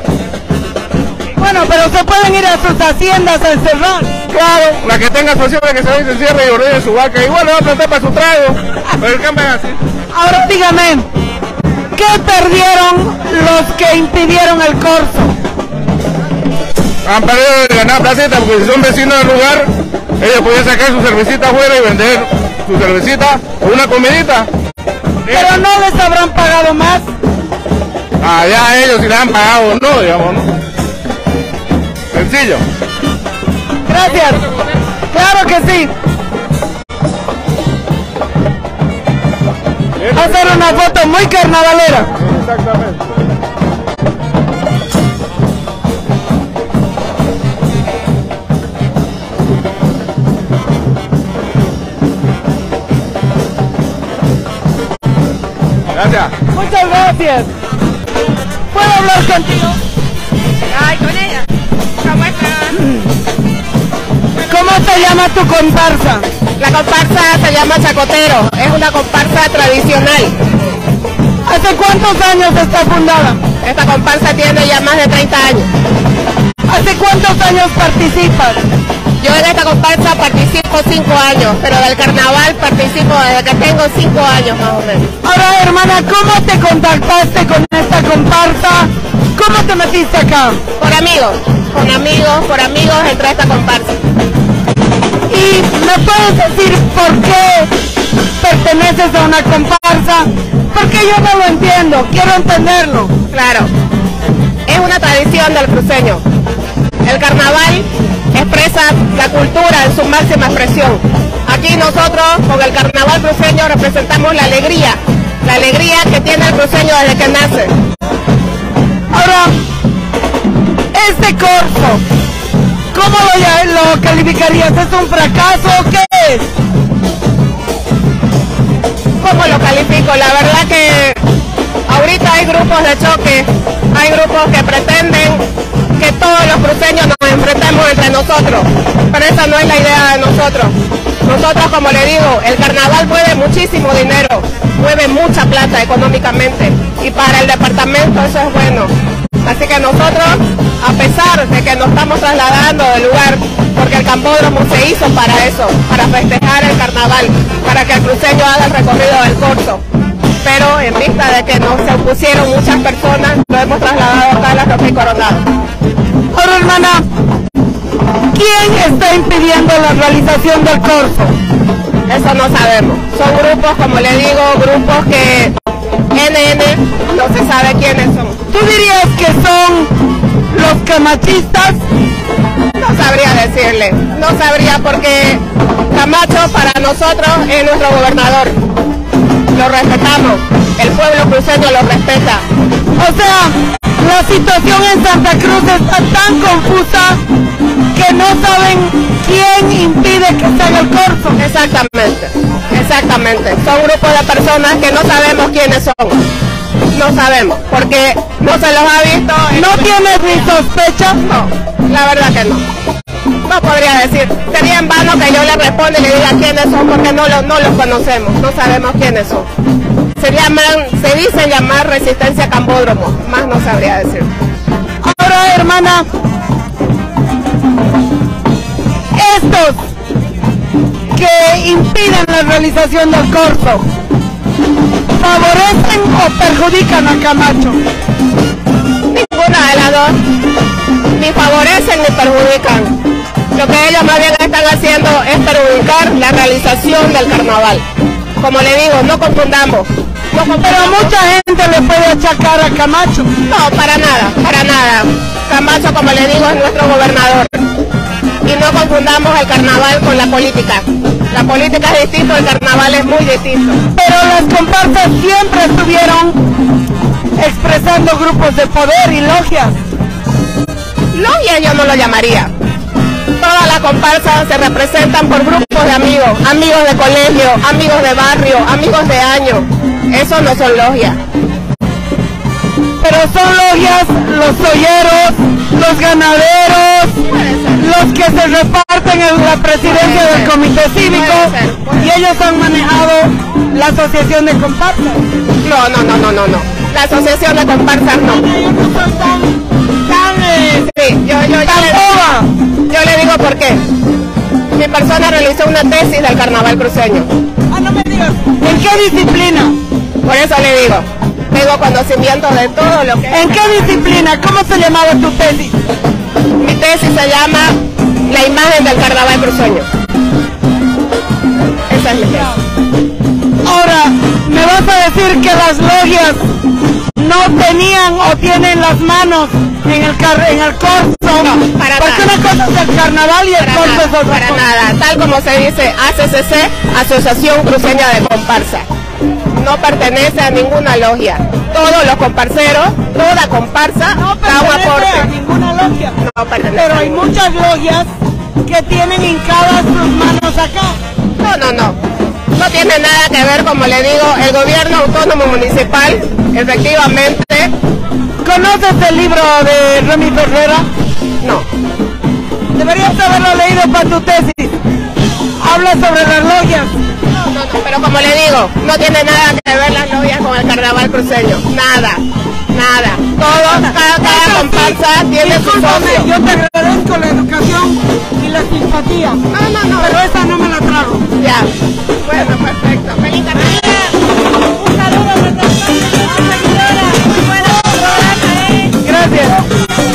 Bueno, pero se pueden ir a sus haciendas a encerrar. Claro, la que tenga su hacienda que se vaya y se encierre y ordene su vaca. Igual le va a plantar para su trago. Pero el cambio es así. Ahora dígame, ¿qué perdieron los que impidieron el corso? Han perdido de ganar placita porque si son vecinos del lugar, ellos podían sacar su cervecita afuera y vender su cervecita o una comidita. Pero no les habrán pagado más. Ya ellos si les han pagado, no, digamos, ¿no? Sencillo. Gracias. Claro que sí. Hacer una foto muy carnavalera. Exactamente. Gracias. Muchas gracias. ¿Puedo hablar contigo? Ay, con ella. ¿Cómo estás? ¿Cómo se llama tu comparsa? La comparsa se llama Chacotero. Es una comparsa tradicional. ¿Hace cuántos años está fundada? Esta comparsa tiene ya más de 30 años. ¿Hace cuántos años participas? Yo en esta comparsa participo 5 años, pero del carnaval participo desde que tengo 5 años más o menos. Ahora, hermana, ¿cómo te contactaste con esta comparsa? ¿Cómo te metiste acá? Por amigos entré a esta comparsa. ¿Y me puedes decir por qué perteneces a una comparsa? Porque yo no lo entiendo, quiero entenderlo. Claro, es una tradición del cruceño. El carnaval expresa la cultura en su máxima expresión. Aquí nosotros con el carnaval cruceño representamos la alegría que tiene el cruceño desde que nace. Ahora, este corso, ¿cómo lo calificarías? ¿Es un fracaso o qué es? ¿Cómo lo califico? La verdad que ahorita hay grupos de choque, hay grupos que pretenden que todos los cruceños nos enfrentemos entre nosotros, pero esa no es la idea de nosotros. Nosotros, como le digo, el carnaval mueve muchísimo dinero, mueve mucha plata económicamente, y para el departamento eso es bueno. Así que nosotros, a pesar de que nos estamos trasladando del lugar, porque el campódromo se hizo para eso, para festejar el carnaval, para que el cruceño haga el recorrido del corso, pero en vista de que nos se opusieron muchas personas, lo hemos trasladado acá a la Roca y Coronado. Ahora, hermana, ¿quién está impidiendo la realización del corso? Eso no sabemos. Son grupos, como le digo, grupos que no se sabe quiénes son. ¿Tú dirías que son los camachistas? No sabría decirle, no sabría, porque Camacho para nosotros es nuestro gobernador. Lo respetamos, el pueblo cruceño lo respeta. O sea, la situación en Santa Cruz está tan confusa que no saben quién impide que se haga el corso. Exactamente. Son grupos de personas que no sabemos quiénes son. No sabemos, porque no se los ha visto. ¿No tienes ni sospecha? No, la verdad que no. No podría decir. Sería en vano que yo le responda y le diga quiénes son, porque no los conocemos, no sabemos quiénes son. Se dicen llamar Resistencia Campódromo, más no sabría decir. Ahora, hermana, estos que impiden la realización del corso, ¿favorecen o perjudican a Camacho? Ninguna de las dos, ni favorecen ni perjudican. Lo que ellos más bien están haciendo es perjudicar la realización del carnaval. Como le digo, no confundamos. Pero mucha gente le puede achacar a Camacho. No, para nada. Camacho, como le digo, es nuestro gobernador. Y no confundamos el carnaval con la política. La política es distinta, el carnaval es muy distinto. Pero las comparsas siempre estuvieron expresando grupos de poder y logias. Logias yo no lo llamaría. Todas las comparsas se representan por grupos de amigos, amigos de colegio, amigos de barrio, amigos de año. Eso no son logias. Pero son logias los olleros, los ganaderos, los que se reparten en la presidencia del comité cívico, y ellos han manejado la asociación de comparsas. No. La asociación de comparsas no. Ellos no son tan sí, yo le digo por qué. Mi persona realizó una tesis del carnaval cruceño. No me digas. ¿En qué disciplina? Por eso le digo, tengo conocimiento de todo lo que... ¿En qué disciplina? ¿Cómo se llamaba tu tesis? Mi tesis se llama La imagen del carnaval cruceño. Esa es mi tesis. Ahora, ¿me vas a decir que las logias no tenían o tienen las manos en el corso? No, para nada. Porque una cosa es el carnaval y el corso es otra cosa. Para nada, tal como se dice ACCC, Asociación Cruceña de Comparsa. No pertenece a ninguna logia. Todos los comparseros, toda comparsa, no da un aporte. A ninguna logia. No pertenece. Pero hay muchas logias que tienen hincadas sus manos acá. No tiene nada que ver, como le digo, el gobierno autónomo municipal, efectivamente. ¿Conoces el libro de Remy Ferrera? No. Deberías haberlo leído para tu tesis. Habla sobre las logias. No, pero como le digo, no tiene nada que ver las logias diferencia con el carnaval cruceño, nada. Cada comparsa tiene su socio. Yo te agradezco la educación y la simpatía. No. Pero esa no me la trago. Ya. Bueno, perfecto. Feliz carnaval. Un saludo a nuestra seguidora. Gracias.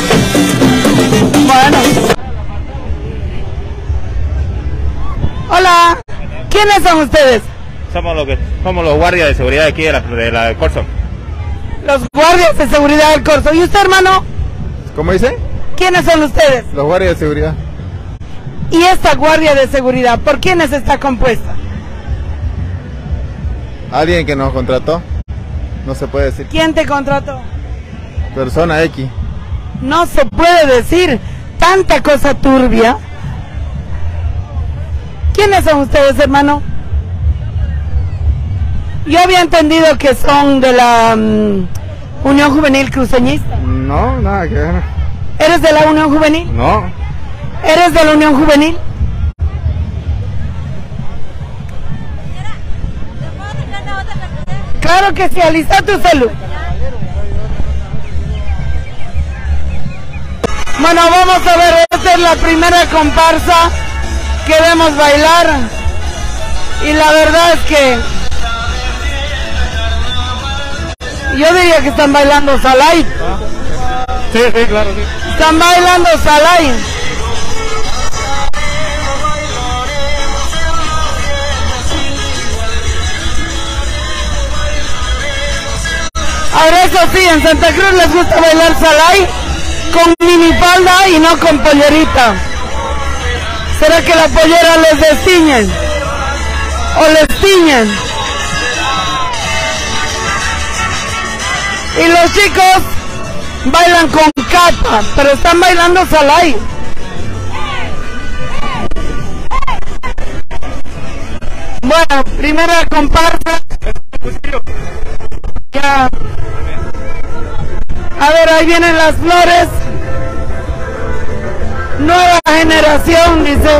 Bueno. Hola. ¿Quiénes son ustedes? Somos los guardias de seguridad de aquí de la Corso. Los guardias de seguridad del Corso. ¿Y usted, hermano? ¿Cómo dice? ¿Quiénes son ustedes? Los guardias de seguridad. ¿Y esta guardia de seguridad, por quiénes está compuesta? Alguien que nos contrató. No se puede decir. ¿Quién te contrató? Persona X. No se puede decir tanta cosa turbia. ¿Quiénes son ustedes, hermano? Yo había entendido que son de la Unión Juvenil Cruceñista. No, nada que ver. ¿Eres de la Unión Juvenil? No. ¿Eres de la Unión Juvenil? Claro que sí, alista tu celu. Bueno, vamos a ver, esta es la primera comparsa que vemos bailar. Y la verdad es que yo diría que están bailando Salay. Sí, claro, sí. Están bailando Salay. Ahora eso sí, en Santa Cruz les gusta bailar Salay con minifalda y no con pollerita. ¿Será que la pollera les destiñen? ¿O les tiñen? Y los chicos bailan con capa, pero están bailando Salay. Bueno, primera comparsa. Ya. A ver, ahí vienen las flores. Nueva generación, dice.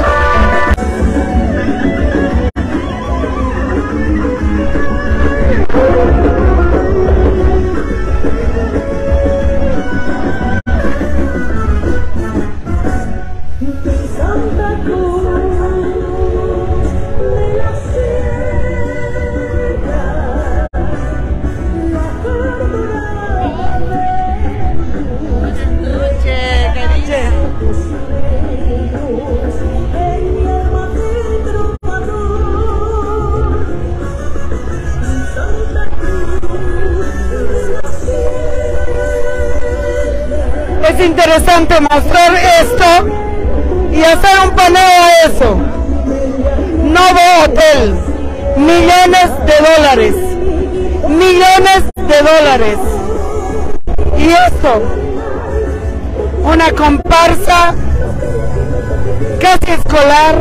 Es interesante mostrar esto y hacer un paneo a eso. Novo Hotel, millones de dólares, millones de dólares. Y esto, una comparsa casi escolar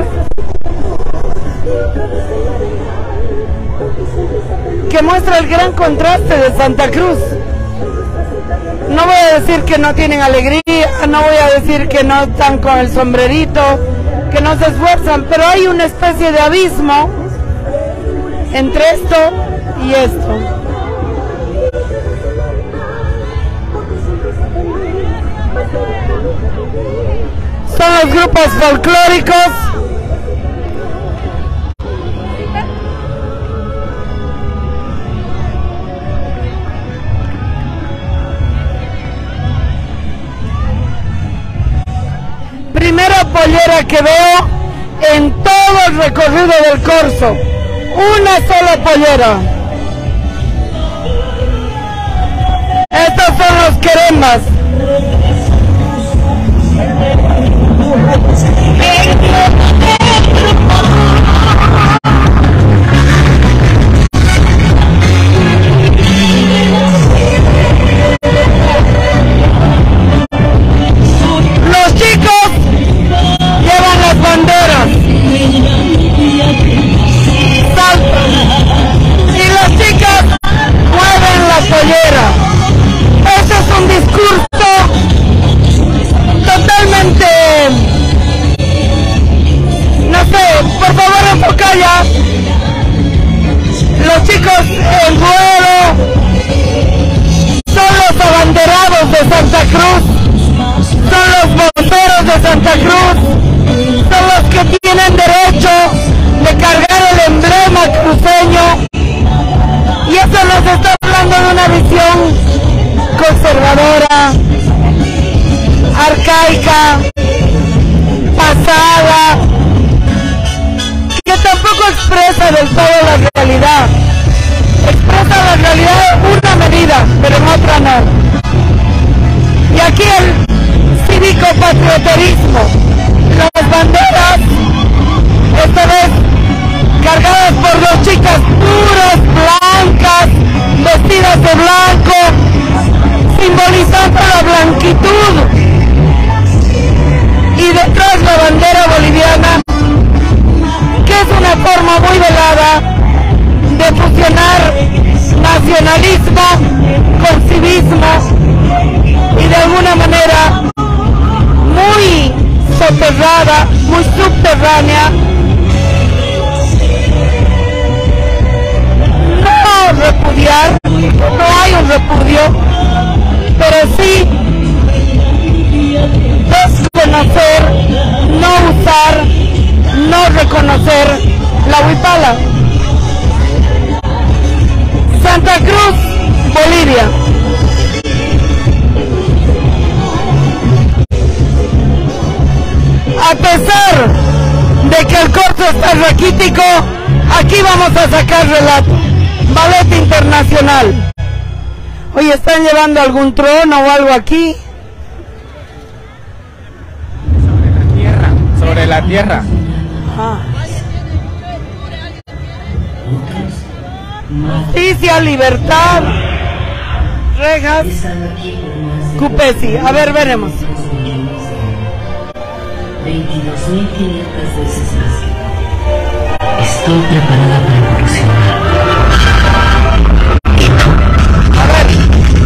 que muestra el gran contraste de Santa Cruz. No voy a decir que no tienen alegría, no voy a decir que no están con el sombrerito, que no se esfuerzan, pero hay una especie de abismo entre esto y esto. Son los grupos folclóricos. Primera pollera que veo en todo el recorrido del Corso. Una sola pollera. Estos son los querembas. Los chicos llevan las banderas, saltan, y las chicas mueven la pollera. Ese es un discurso arcaica, pasada, que tampoco expresa del todo la realidad. Expresa la realidad en una medida, pero en otra no. Y aquí el cívico patrioterismo, las banderas, esta vez cargadas por dos chicas puras, blancas, vestidas de blanco, simbolizando la blanquitud. Y detrás la bandera boliviana, que es una forma muy velada de fusionar nacionalismo con civismo y de alguna manera muy soterrada, muy subterránea. No repudiar, no hay un repudio, pero sí desconocer, no usar, no reconocer la huipala. Santa Cruz, Bolivia. A pesar de que el corto está raquítico, aquí vamos a sacar relato. Ballet internacional. Oye, ¿están llevando algún trono o algo aquí? Sobre la tierra. Ah. Justicia, libertad, rejas, Cupesi. A ver, veremos. 22.500 veces más. Estoy preparada para evolucionar. ¿Y tú? A ver.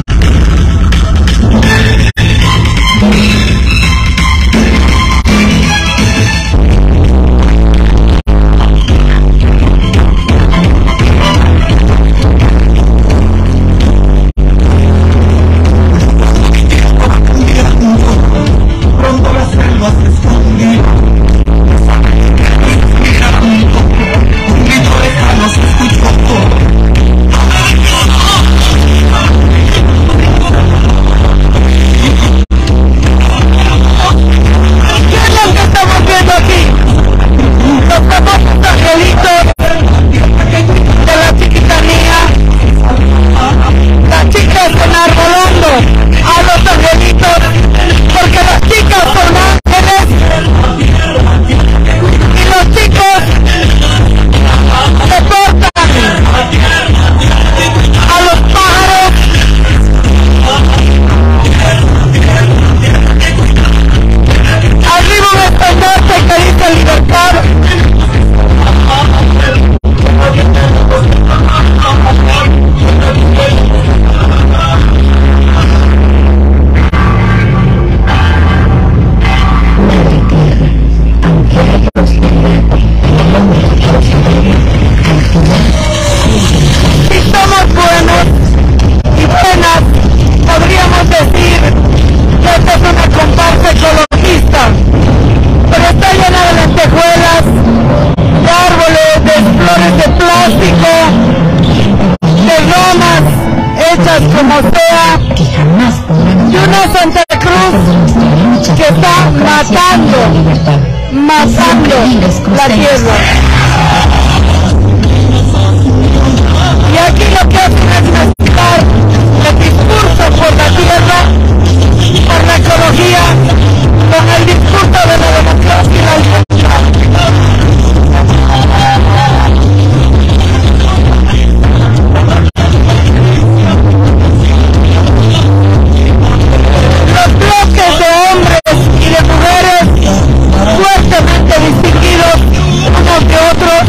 Como sea, y una Santa Cruz que está matando la tierra. Y aquí lo que hacen es mezclar el discurso por la tierra, por la ecología, con el discurso de la democracia y la libertad. Fuertemente distinguidos unos de otros,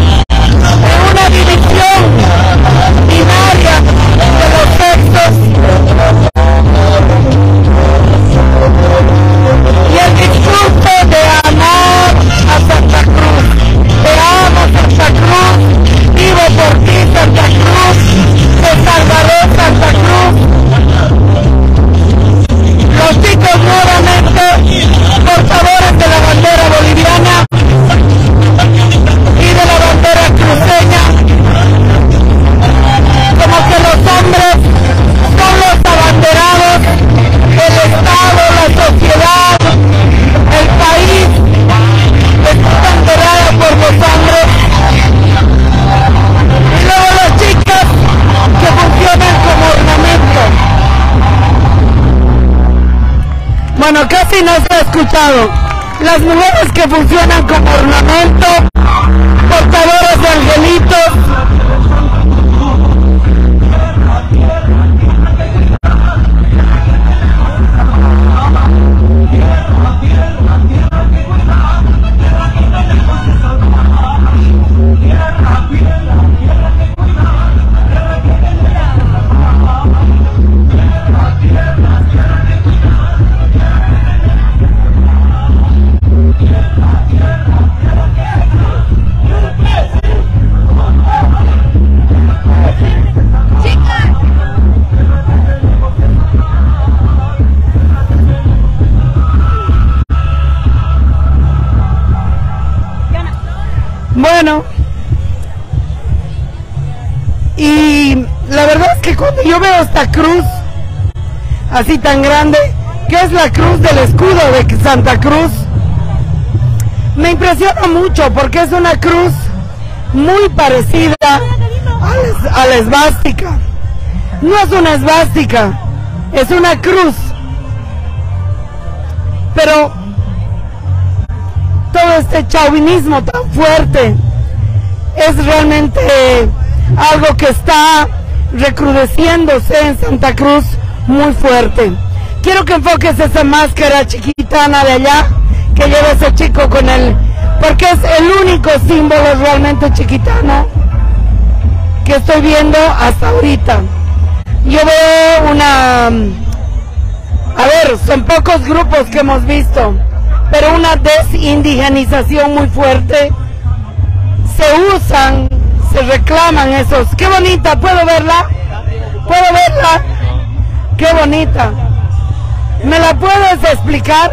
en una división binaria de los sexos, Bueno, casi no se ha escuchado. Las mujeres que funcionan como ornamento, portadoras de angelitos. Bueno, y la verdad es que cuando yo veo esta cruz así tan grande, que es la cruz del escudo de Santa Cruz, me impresiona mucho porque es una cruz muy parecida a la esvástica. No es una esvástica, es una cruz, pero todo este chauvinismo tan fuerte es realmente algo que está recrudeciéndose en Santa Cruz muy fuerte. Quiero que enfoques esa máscara chiquitana de allá que lleva ese chico con él, porque es el único símbolo realmente chiquitano que estoy viendo hasta ahorita. Yo veo son pocos grupos que hemos visto, pero una desindigenización muy fuerte. Se reclaman esos. ¡Qué bonita! ¿Puedo verla? ¿Puedo verla? ¡Qué bonita! ¿Me la puedes explicar?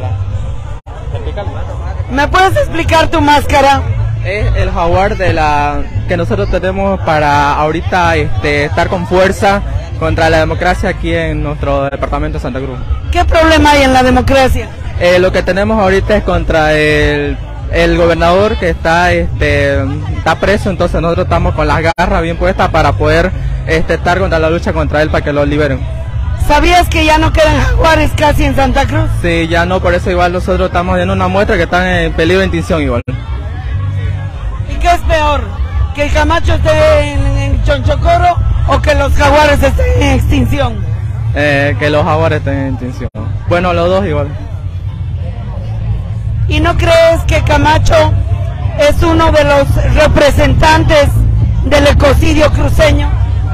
¿Me puedes explicar tu máscara? Es el jaguar que nosotros tenemos para ahorita estar con fuerza contra la democracia aquí en nuestro departamento de Santa Cruz. ¿Qué problema hay en la democracia? Lo que tenemos ahorita es contra el gobernador que está preso, entonces nosotros estamos con las garras bien puestas para poder estar contra la lucha contra él para que lo liberen. ¿Sabías que ya no quedan jaguares casi en Santa Cruz? Sí, ya no, por eso igual nosotros estamos en una muestra que están en peligro de extinción igual. ¿Y qué es peor? ¿Que el Camacho esté en Chonchocoro o que los jaguares estén en extinción? Que los jaguares estén en extinción. Bueno, los dos igual. ¿Y no crees que Camacho es uno de los representantes del ecocidio cruceño?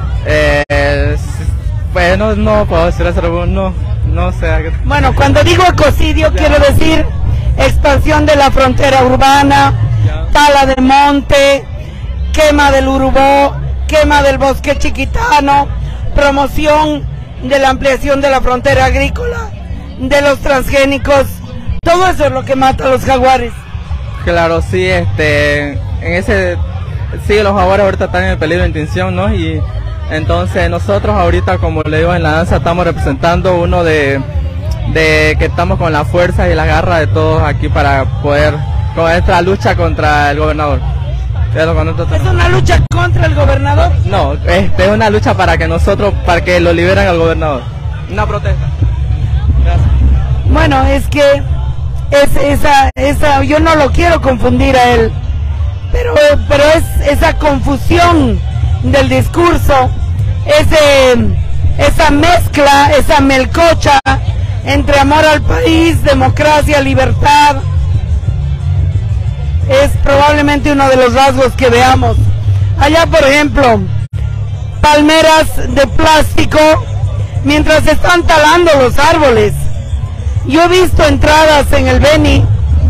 Bueno, no puedo decir eso, no sé. Bueno, cuando digo ecocidio quiero decir expansión de la frontera urbana, tala de monte, quema del urubó, quema del bosque chiquitano, promoción de la ampliación de la frontera agrícola, de los transgénicos. Todo eso es lo que mata a los jaguares. Claro, sí, sí, los jaguares ahorita están en peligro de extinción, ¿no? Y entonces nosotros ahorita, como le digo en la danza, estamos representando uno de que estamos con la fuerza y la garra de todos aquí para poder, con esta lucha contra el gobernador. ¿Es una lucha contra el gobernador? No, es una lucha para que lo liberen al gobernador. Una protesta. Gracias. Bueno, es que yo no lo quiero confundir a él, pero es esa confusión del discurso, esa mezcla, esa melcocha entre amor al país, democracia, libertad, es probablemente uno de los rasgos que veamos. Allá, por ejemplo, palmeras de plástico mientras están talando los árboles. Yo he visto entradas en el Beni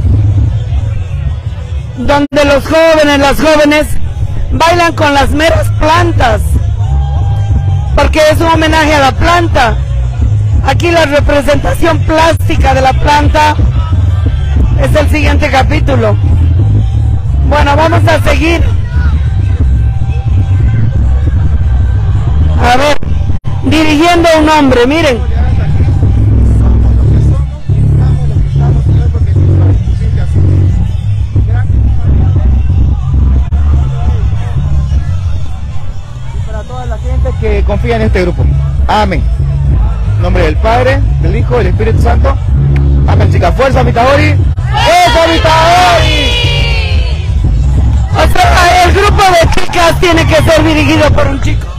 donde las jóvenes bailan con las meras plantas, porque es un homenaje a la planta. Aquí la representación plástica de la planta es el siguiente capítulo. Bueno, vamos a seguir. A ver, dirigiendo a un hombre, miren. Que confía en este grupo. Amén. En nombre del Padre, del Hijo, del Espíritu Santo. Vamos, chicas, fuerza, Mitajori. ¡Eso, Mitajori! O sea, el grupo de chicas tiene que ser dirigido por un chico.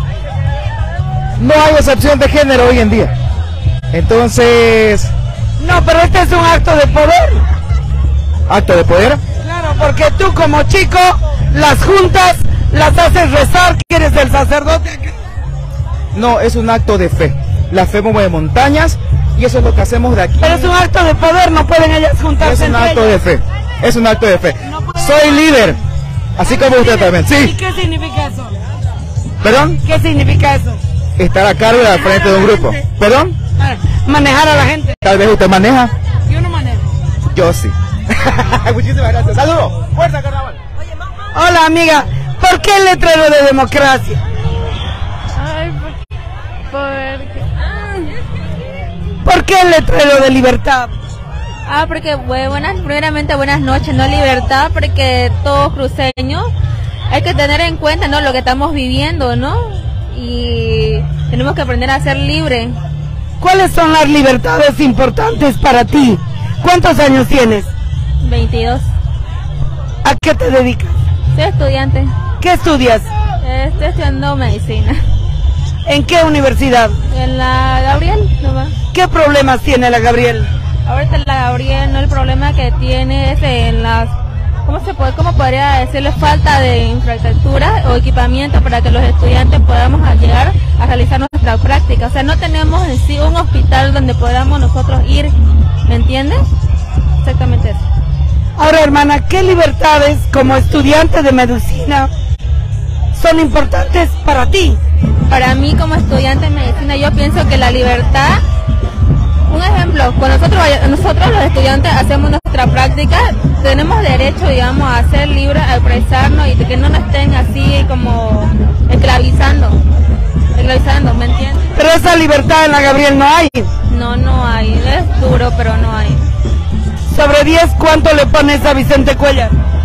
No hay excepción de género hoy en día. Entonces... No, pero este es un acto de poder. ¿Acto de poder? Claro, porque tú como chico las juntas, las haces rezar, que eres el sacerdote. No, es un acto de fe. La fe mueve montañas y eso es lo que hacemos de aquí. Pero es un acto de poder, no pueden ellas juntarse. Es un acto de fe. Es un acto de fe. Soy líder, así como usted también. Sí. ¿Y qué significa eso? ¿Perdón? ¿Qué significa eso? Estar a cargo y al frente de un grupo. ¿Perdón? Manejar a la gente. Tal vez usted maneja. Yo no manejo. Yo sí. Muchísimas gracias. Saludos. Fuerza, carnaval. Hola, amiga. ¿Por qué el letrero de democracia? Ay, porque... ¿Por qué el letrero de libertad? Porque primeramente buenas noches, no libertad, porque todos cruceños hay que tener en cuenta, ¿no?, lo que estamos viviendo, ¿no? Y tenemos que aprender a ser libres. ¿Cuáles son las libertades importantes para ti? ¿Cuántos años tienes? 22. ¿A qué te dedicas? Soy estudiante. ¿Qué estudias? Estoy estudiando medicina. ¿En qué universidad? En la Gabriel, nomás. ¿Qué problemas tiene la Gabriel? Ahorita la Gabriel, no, el problema que tiene es en las... ¿Cómo podría decirle? Falta de infraestructura o equipamiento para que los estudiantes podamos llegar a realizar nuestra práctica. O sea, no tenemos en sí un hospital donde podamos nosotros ir, ¿me entiendes? Exactamente eso. Ahora, hermana, ¿qué libertades como estudiante de medicina son importantes para ti? Para mí como estudiante de medicina, yo pienso que la libertad... Un ejemplo, cuando nosotros los estudiantes hacemos nuestra práctica, tenemos derecho, digamos, a ser libres, a expresarnos y de que no nos estén así como esclavizando, ¿me entiendes? Pero esa libertad en la Gabriel no hay. No hay, es duro, pero no hay. Sobre 10, ¿cuánto le pones a Vicente Cuellar?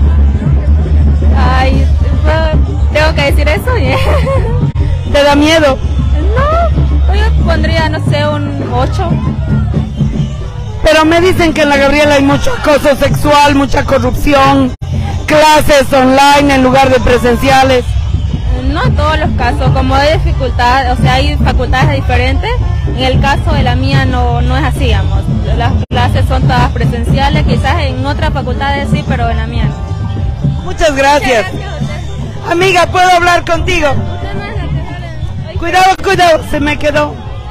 Ay, ¿tengo que decir eso? ¿Te da miedo? No, yo pondría, no sé, un 8. Pero me dicen que en la Gabriela hay mucho acoso sexual, mucha corrupción, clases online en lugar de presenciales. No en todos los casos, como hay dificultad, o sea, hay facultades diferentes. En el caso de la mía no es así, digamos. Las clases son todas presenciales, quizás en otras facultades sí, pero en la mía no. Muchas gracias. Amiga, ¿puedo hablar contigo? Cuidado, se me quedó.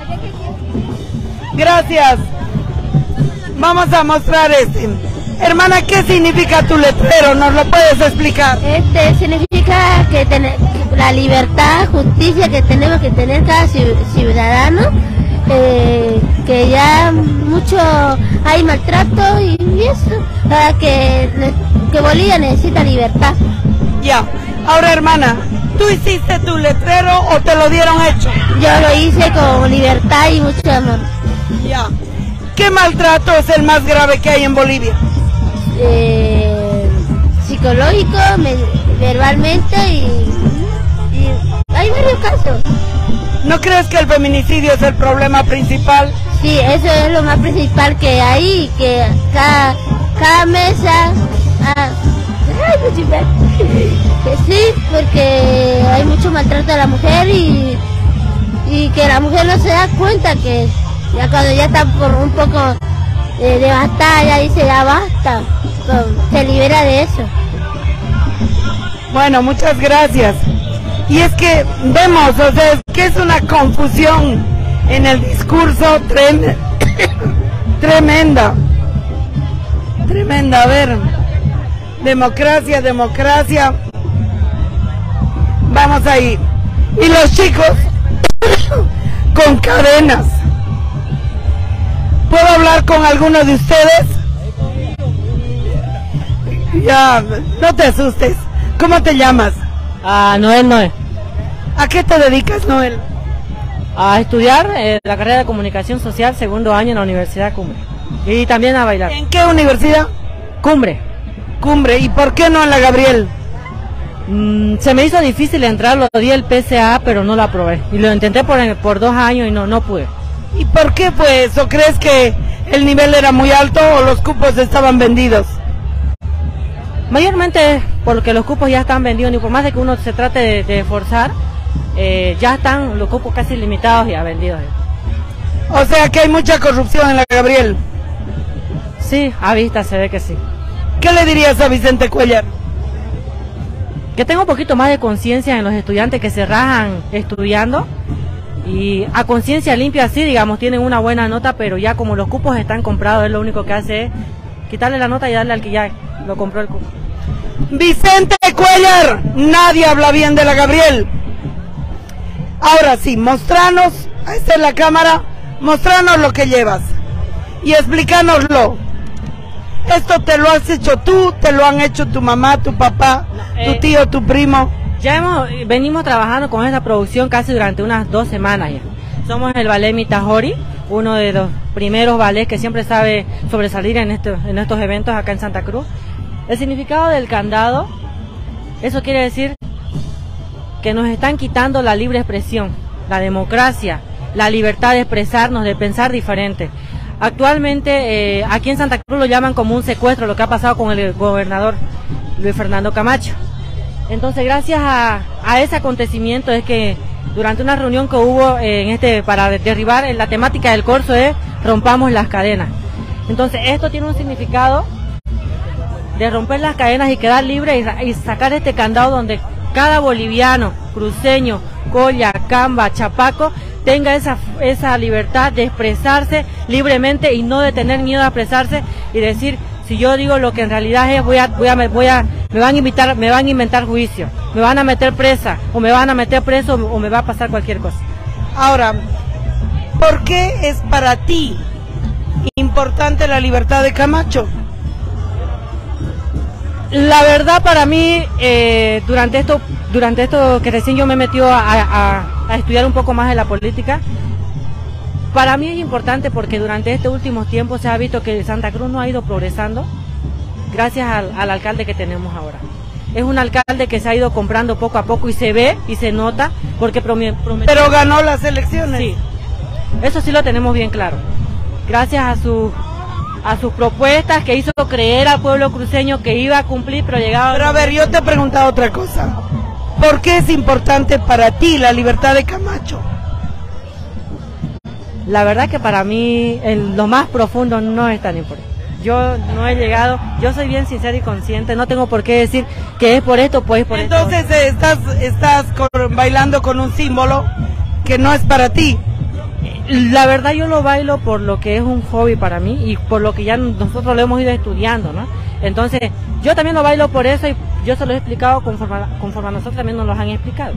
Gracias. Vamos a mostrar este. Hermana, ¿qué significa tu letrero? ¿Nos lo puedes explicar? Significa que la libertad, justicia que tenemos que tener cada ciudadano, que ya mucho hay maltrato y eso, que Bolivia necesita libertad. Ya. Ahora, hermana, ¿tú hiciste tu letrero o te lo dieron hecho? Yo lo hice con libertad y mucho amor. Ya. ¿Qué maltrato es el más grave que hay en Bolivia? Psicológico, verbalmente y hay varios casos. ¿No crees que el feminicidio es el problema principal? Sí, eso es lo más principal que hay, que cada mesa... Sí, porque hay mucho maltrato a la mujer y que la mujer no se da cuenta que ya cuando ya está por un poco devastada, ya dice ya basta, se libera de eso. Bueno, muchas gracias. Y es que vemos, o sea, es que es una confusión en el discurso tremenda. A ver, democracia. Vamos ahí. Y los chicos con cadenas. ¿Puedo hablar con alguno de ustedes? Ya, no te asustes. ¿Cómo te llamas? Noel. ¿A qué te dedicas, Noel? A estudiar la carrera de comunicación social, segundo año en la Universidad Cumbre. Y también a bailar. ¿En qué universidad? Cumbre. ¿Y por qué no en la Gabriel? Se me hizo difícil entrar, lo di el PCA, pero no lo aprobé. Y lo intenté por 2 años y no pude. ¿Y por qué fue eso? ¿Crees que ¿El nivel era muy alto o los cupos estaban vendidos? Mayormente porque los cupos ya están vendidos, ni por más de que uno se trate de forzar, ya están los cupos casi limitados y vendidos. O sea que hay mucha corrupción en la Gabriel. Sí, a vista se ve que sí. ¿Qué le dirías a Vicente Cuellar? Que tenga un poquito más de conciencia en los estudiantes que se rajan estudiando, y a conciencia limpia sí, digamos, tienen una buena nota, pero ya como los cupos están comprados, él lo único que hace es quitarle la nota y darle al que ya lo compró el cupo. Vicente Cuellar, nadie habla bien de la Gabriel. Ahora sí, mostranos, ahí está en la cámara, mostranos lo que llevas y explícanoslo. ¿Esto te lo has hecho tú, te lo han hecho tu mamá, tu papá, tu tío, tu primo? Ya venimos trabajando con esta producción casi durante unas 2 semanas ya. Somos el ballet Mitajori, uno de los primeros ballets que siempre sabe sobresalir en estos eventos acá en Santa Cruz. El significado del candado, eso quiere decir que nos están quitando la libre expresión, la democracia, la libertad de expresarnos, de pensar diferente. Actualmente aquí en Santa Cruz lo llaman como un secuestro, lo que ha pasado con el gobernador Luis Fernando Camacho. Entonces, gracias a ese acontecimiento es que durante una reunión que hubo para derribar la temática del corso es rompamos las cadenas. Entonces, esto tiene un significado de romper las cadenas y quedar libre y sacar este candado donde cada boliviano, cruceño, colla, camba, chapaco tenga esa libertad de expresarse libremente y no de tener miedo a expresarse y decir, si yo digo lo que en realidad es, me van a inventar juicio, me van a meter presa, o me van a meter preso, o me va a pasar cualquier cosa. Ahora, ¿por qué es para ti importante la libertad de Camacho? La verdad, para mí, durante esto que recién yo me he metido a estudiar un poco más de la política, para mí es importante porque durante este último tiempo se ha visto que Santa Cruz no ha ido progresando gracias al alcalde que tenemos ahora. Es un alcalde que se ha ido comprando poco a poco y se ve y se nota porque prometió. Pero ganó las elecciones. Sí, eso sí lo tenemos bien claro. Gracias a sus propuestas que hizo creer al pueblo cruceño que iba a cumplir, pero llegaba... Pero a ver, yo te he preguntado otra cosa. ¿Por qué es importante para ti la libertad de Camacho? La verdad que para mí, en lo más profundo, no es tan importante. Yo no he llegado, yo soy bien sincera y consciente, no tengo por qué decir que es por esto, pues por esto. Entonces estás bailando con un símbolo que no es para ti. La verdad yo lo bailo por lo que es un hobby para mí y por lo que ya nosotros lo hemos ido estudiando, ¿no? Entonces, yo también lo bailo por eso y yo se lo he explicado conforme a nosotros también nos lo han explicado.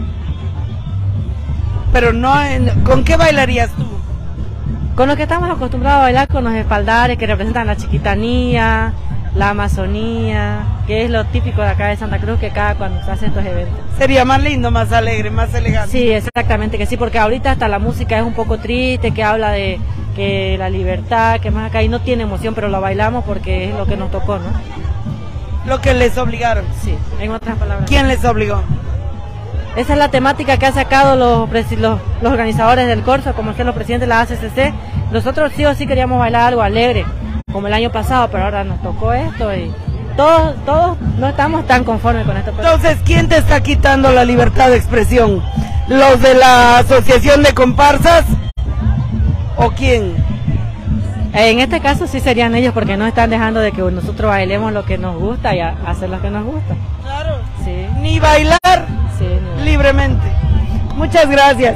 Pero no, ¿con qué bailarías tú? Con lo que estamos acostumbrados a bailar, con los espaldares que representan la chiquitanía, la Amazonía, que es lo típico de acá de Santa Cruz, que cada cuando se hacen estos eventos. Sería más lindo, más alegre, más elegante. Sí, exactamente que sí, porque ahorita hasta la música es un poco triste, que habla de que la libertad, que más acá, y no tiene emoción, pero lo bailamos porque es lo que nos tocó, ¿no? Lo que les obligaron. Sí, en otras palabras. ¿Quién les obligó? Esa es la temática que han sacado los organizadores del corso, como son los presidentes de la ACCC. Nosotros sí o sí queríamos bailar algo alegre, como el año pasado, pero ahora nos tocó esto y todos no estamos tan conformes con esto. Entonces, ¿quién te está quitando la libertad de expresión? ¿Los de la Asociación de Comparsas o quién? En este caso sí serían ellos, porque no están dejando de que nosotros bailemos lo que nos gusta y hacer lo que nos gusta. Claro. Sí. Ni bailar libremente. Muchas gracias.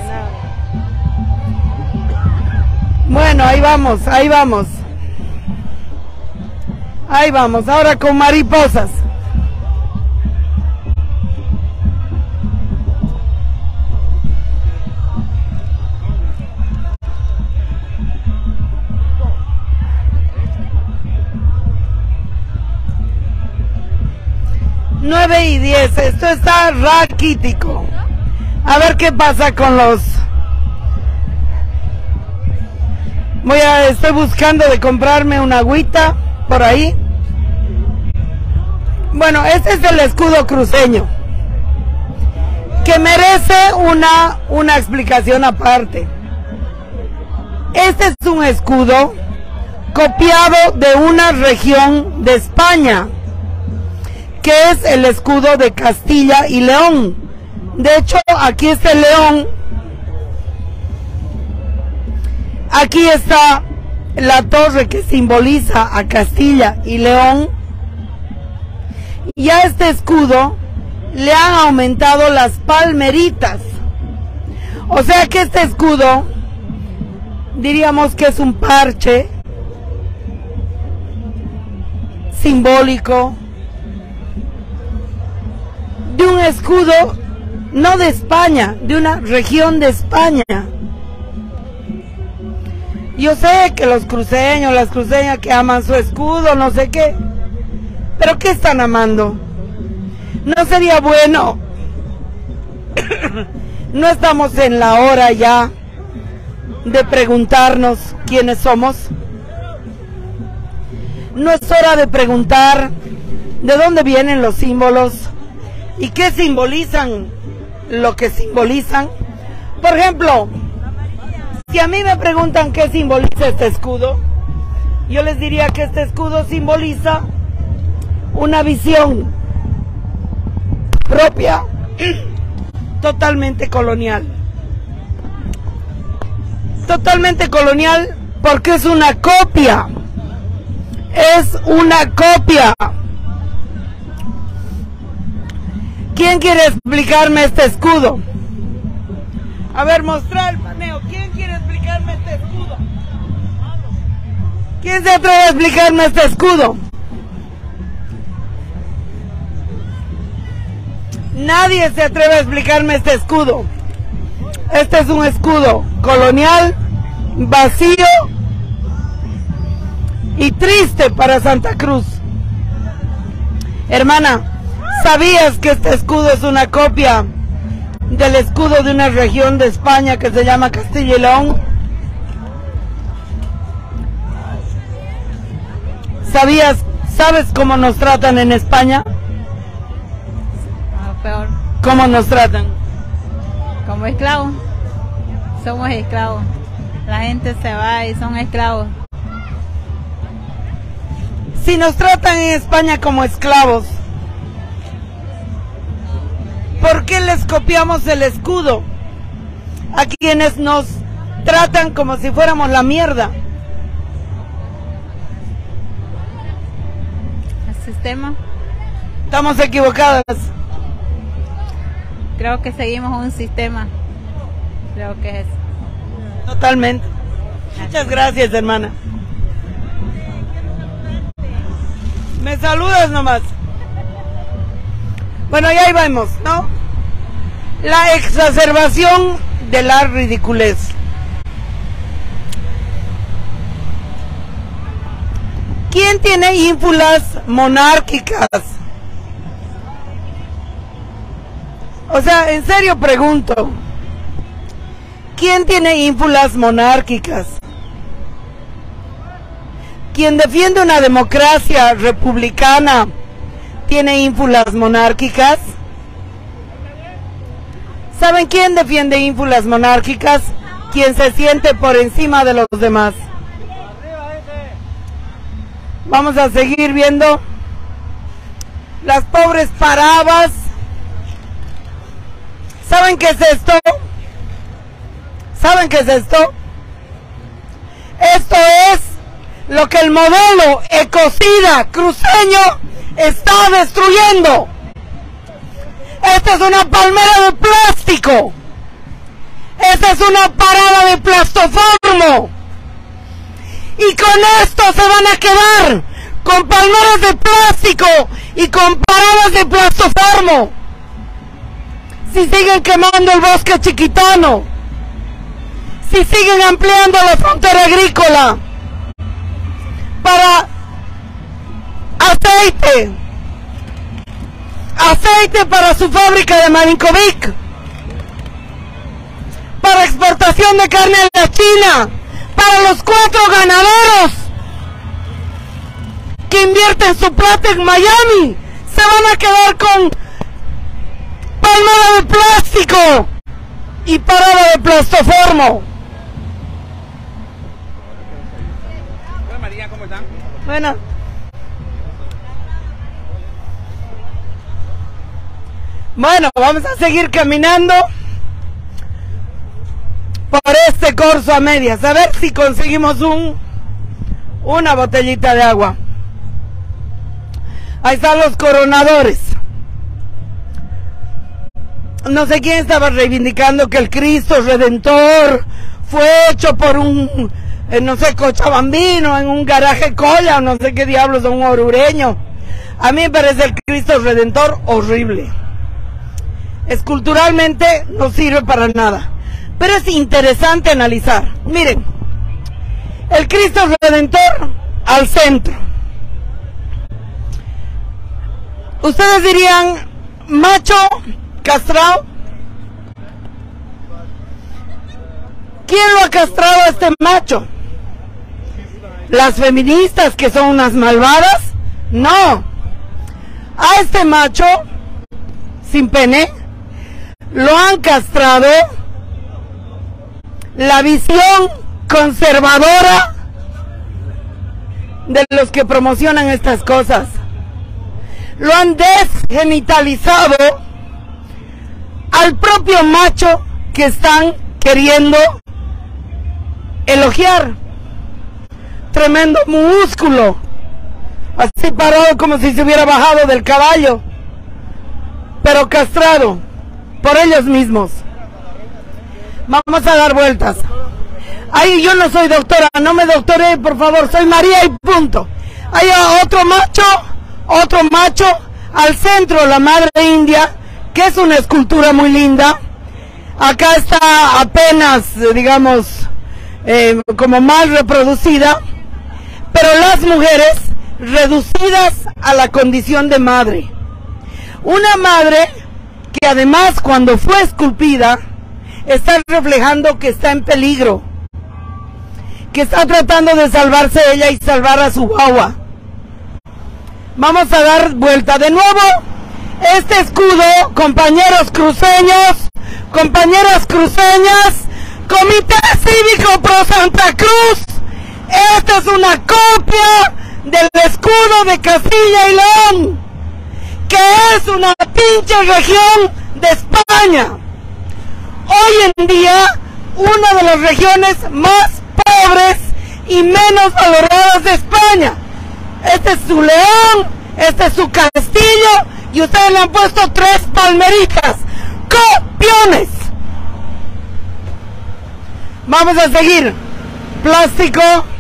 Bueno, ahí vamos, ahí vamos. Ahí vamos, ahora con mariposas. Nueve y 10, esto está raquítico. A ver qué pasa con los... Estoy buscando de comprarme una agüita por ahí. Bueno, este es el escudo cruceño, que merece una explicación aparte. Este es un escudo copiado de una región de España, que es el escudo de Castilla y León. De hecho, aquí está el león, aquí está la torre que simboliza a Castilla y León, y a este escudo le han aumentado las palmeritas. O sea que este escudo, diríamos que es un parche simbólico de un escudo, no de España, de una región de España. Yo sé que los cruceños, las cruceñas que aman su escudo, no sé qué, pero ¿qué están amando? ¿No sería bueno? No estamos en la hora ya de preguntarnos quiénes somos. No es hora de preguntar de dónde vienen los símbolos y qué simbolizan lo que simbolizan. Por ejemplo, si a mí me preguntan qué simboliza este escudo, yo les diría que este escudo simboliza una visión propia, totalmente colonial. Totalmente colonial porque es una copia. Es una copia. ¿Quién quiere explicarme este escudo? A ver, mostrar el paneo. ¿Quién quiere explicarme este escudo? ¿Quién se atreve a explicarme este escudo? Nadie se atreve a explicarme este escudo. Este es un escudo colonial, vacío y triste para Santa Cruz. Hermana, ¿sabías que este escudo es una copia del escudo de una región de España que se llama Castilla y León? ¿Sabes cómo nos tratan en España? Peor. ¿Cómo nos tratan? Como esclavos. Somos esclavos. La gente se va y son esclavos. Si nos tratan en España como esclavos, ¿por qué les copiamos el escudo a quienes nos tratan como si fuéramos la mierda? El sistema. Estamos equivocadas. Creo que seguimos un sistema. Creo que es. Totalmente. Muchas gracias, hermana. Me saludas nomás. Bueno, ya ahí vamos, ¿no? La exacerbación de la ridiculez. ¿Quién tiene ínfulas monárquicas? O sea, en serio pregunto, ¿quién tiene ínfulas monárquicas? ¿Quién defiende una democracia republicana tiene ínfulas monárquicas? ¿Saben quién defiende ínfulas monárquicas? Quien se siente por encima de los demás. Vamos a seguir viendo las pobres parabas. ¿Saben qué es esto? ¿Saben qué es esto? Esto es lo que el modelo ecocida cruceño está destruyendo. Esta es una palmera de plástico. Esta es una parada de plastoformo. Y con esto se van a quedar con palmeras de plástico y con paradas de plastoformo. Si siguen quemando el bosque chiquitano, si siguen ampliando la frontera agrícola para aceite para su fábrica de Marinkovic, para exportación de carne a la China, para los 4 ganaderos que invierten su plata en Miami, se van a quedar con palmera de plástico y parada de plastoformo. María, ¿cómo están? Bueno. Bueno, vamos a seguir caminando por este corso a medias. A ver si conseguimos una botellita de agua. Ahí están los coronadores. No sé quién estaba reivindicando que el Cristo Redentor fue hecho por un, no sé, cochabambino en un garaje colla o no sé qué diablos, de un orureño. A mí me parece el Cristo Redentor horrible. Esculturalmente no sirve para nada. Pero es interesante analizar. Miren, el Cristo Redentor al centro. Ustedes dirían, macho castrado. ¿Quién lo ha castrado a este macho? ¿Las feministas que son unas malvadas? No. A este macho sin pene lo han castrado la visión conservadora de los que promocionan estas cosas. Lo han desgenitalizado al propio macho que están queriendo elogiar. Tremendo músculo, así parado como si se hubiera bajado del caballo, pero castrado por ellos mismos. Vamos a dar vueltas. Ahí yo no soy doctora, no me doctoré, por favor, soy María y punto. Hay otro macho al centro, la madre india, que es una escultura muy linda. Acá está apenas, digamos, como mal reproducida, pero las mujeres reducidas a la condición de madre. Una madre que además cuando fue esculpida está reflejando que está en peligro, que está tratando de salvarse ella y salvar a su guagua. Vamos a dar vuelta de nuevo. Este escudo, compañeros cruceños, compañeras cruceñas, Comité Cívico Pro Santa Cruz, esta es una copia del escudo de Castilla y León, que es una pinche región de España. Hoy en día, una de las regiones más pobres y menos valoradas de España. Este es su León, este es su Castillo, y ustedes le han puesto 3 palmeritas. ¡Copiones! Vamos a seguir. Plástico.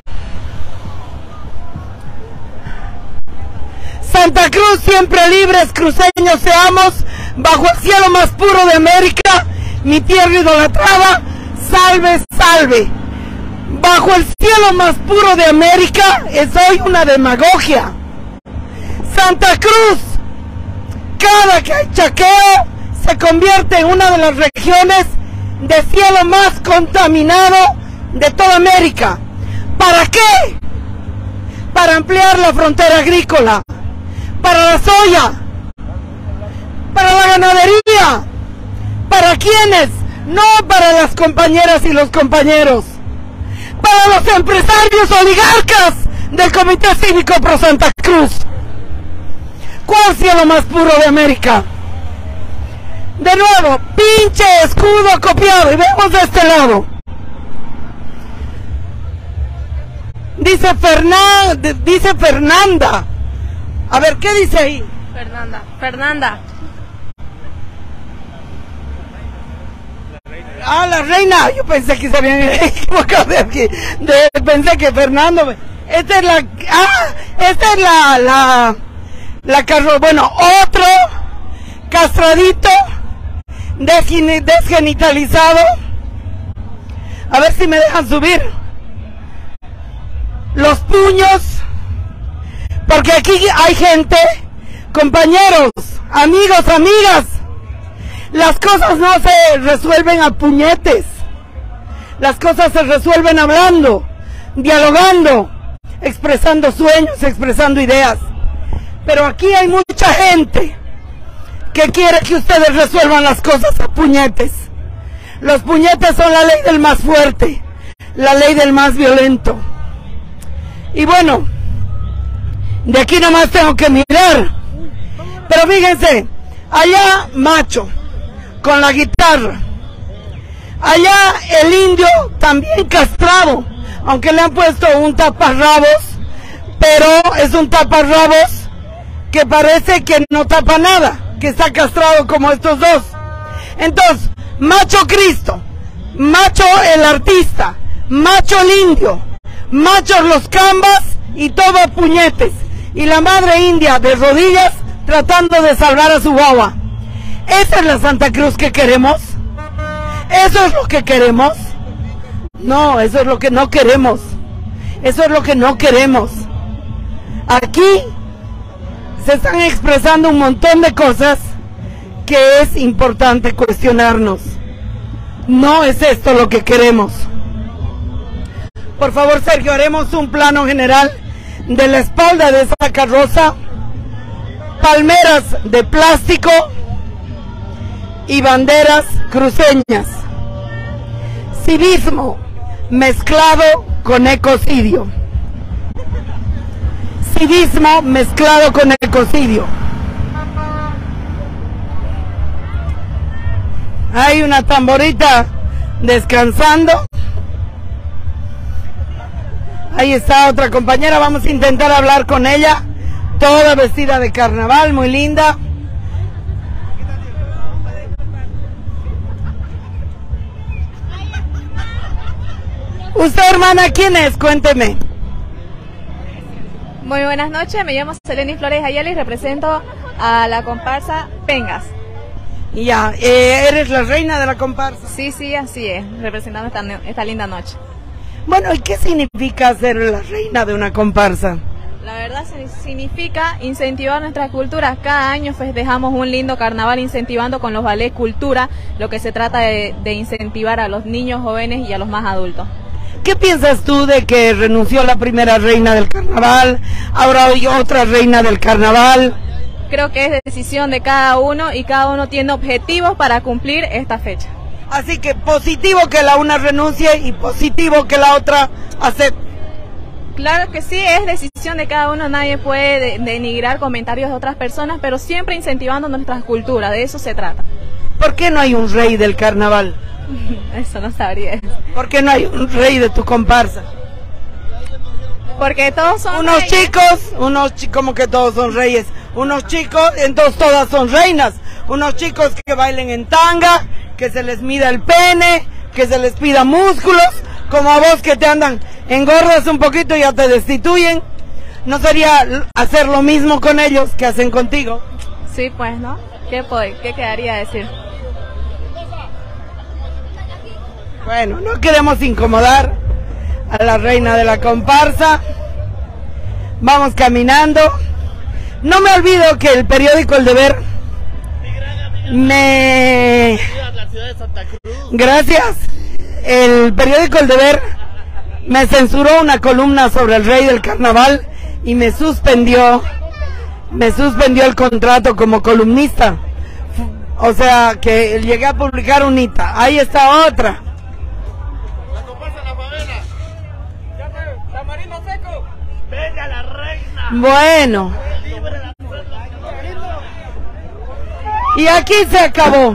Santa Cruz, siempre libres, cruceños seamos, bajo el cielo más puro de América, mi tierra idolatrada, salve, salve. Bajo el cielo más puro de América es hoy una demagogia. Santa Cruz, cada que hay chaqueo, se convierte en una de las regiones de cielo más contaminado de toda América. ¿Para qué? Para ampliar la frontera agrícola, para la soya, para la ganadería. ¿Para quiénes? No para las compañeras y los compañeros, para los empresarios oligarcas del Comité Cívico Pro Santa Cruz. ¿Cuál cielo más puro de América? De nuevo, pinche escudo copiado. Y vemos de este lado. Dice Fernanda. A ver, ¿qué dice ahí? Fernanda. Ah, la reina. Yo pensé que se habían equivocado de aquí. Pensé que Fernando. Esta es la carro. Bueno, otro castradito, desgenitalizado. A ver si me dejan subir los puños, porque aquí hay gente, compañeros, amigos, amigas. Las cosas no se resuelven a puñetes. Las cosas se resuelven hablando, dialogando, expresando sueños, expresando ideas. Pero aquí hay mucha gente que quiere que ustedes resuelvan las cosas a puñetes. Los puñetes son la ley del más fuerte, la ley del más violento. Y bueno, de aquí nomás tengo que mirar. Pero fíjense, allá Macho, con la guitarra. Allá el indio también castrado, aunque le han puesto un taparrabos, pero es un taparrabos que parece que no tapa nada, que está castrado como estos dos. Entonces, Macho Cristo, Macho el artista, Macho el indio, Machos los cambas y todo a puñetes. Y la madre india de rodillas tratando de salvar a su guagua. ¿Esa es la Santa Cruz que queremos? ¿Eso es lo que queremos? No, eso es lo que no queremos. Eso es lo que no queremos. Aquí se están expresando un montón de cosas que es importante cuestionarnos. No es esto lo que queremos. Por favor, Sergio, haremos un plano general de la espalda de esa carroza, palmeras de plástico y banderas cruceñas. Civismo mezclado con ecocidio. Civismo mezclado con ecocidio. Hay una tamborita descansando. Ahí está otra compañera, vamos a intentar hablar con ella. Toda vestida de carnaval, muy linda. Usted, hermana, ¿quién es? Cuénteme. Muy buenas noches, me llamo Seleni Flores Ayala y represento a la comparsa Pengas. Ya, ¿eres la reina de la comparsa? Sí, así es, representando esta linda noche. Bueno, ¿y qué significa ser la reina de una comparsa? La verdad significa incentivar nuestra cultura. Cada año festejamos un lindo carnaval incentivando con los ballets cultura, lo que se trata de incentivar a los niños, jóvenes y a los más adultos. ¿Qué piensas tú de que renunció la primera reina del carnaval, ahora hay otra reina del carnaval? Creo que es decisión de cada uno y cada uno tiene objetivos para cumplir esta fecha. Así que positivo que la una renuncie y positivo que la otra acepte. Claro que sí, es decisión de cada uno, nadie puede denigrar comentarios de otras personas, pero siempre incentivando nuestras culturas, de eso se trata. ¿Por qué no hay un rey del carnaval? Eso no sabría. ¿Por qué no hay un rey de tu comparsa? Porque todos son unos reyes. Chicos, como que todos son reyes. Unos chicos, entonces todas son reinas. Unos chicos que bailen en tanga, que se les mida el pene, que se les pida músculos, como a vos que te andan, engordas un poquito y ya te destituyen. ¿No sería hacer lo mismo con ellos que hacen contigo? Sí, pues, ¿no? ¿Qué quedaría decir? Bueno, no queremos incomodar a la reina de la comparsa. Vamos caminando. No me olvido que el periódico El Deber Gracias. El periódico El Deber me censuró una columna sobre el rey del carnaval y me suspendió el contrato como columnista. O sea que llegué a publicar un hita. Ahí está otra. La comparsa de la favela. Tamarino seco. Venga la reina. Bueno. Y aquí se acabó.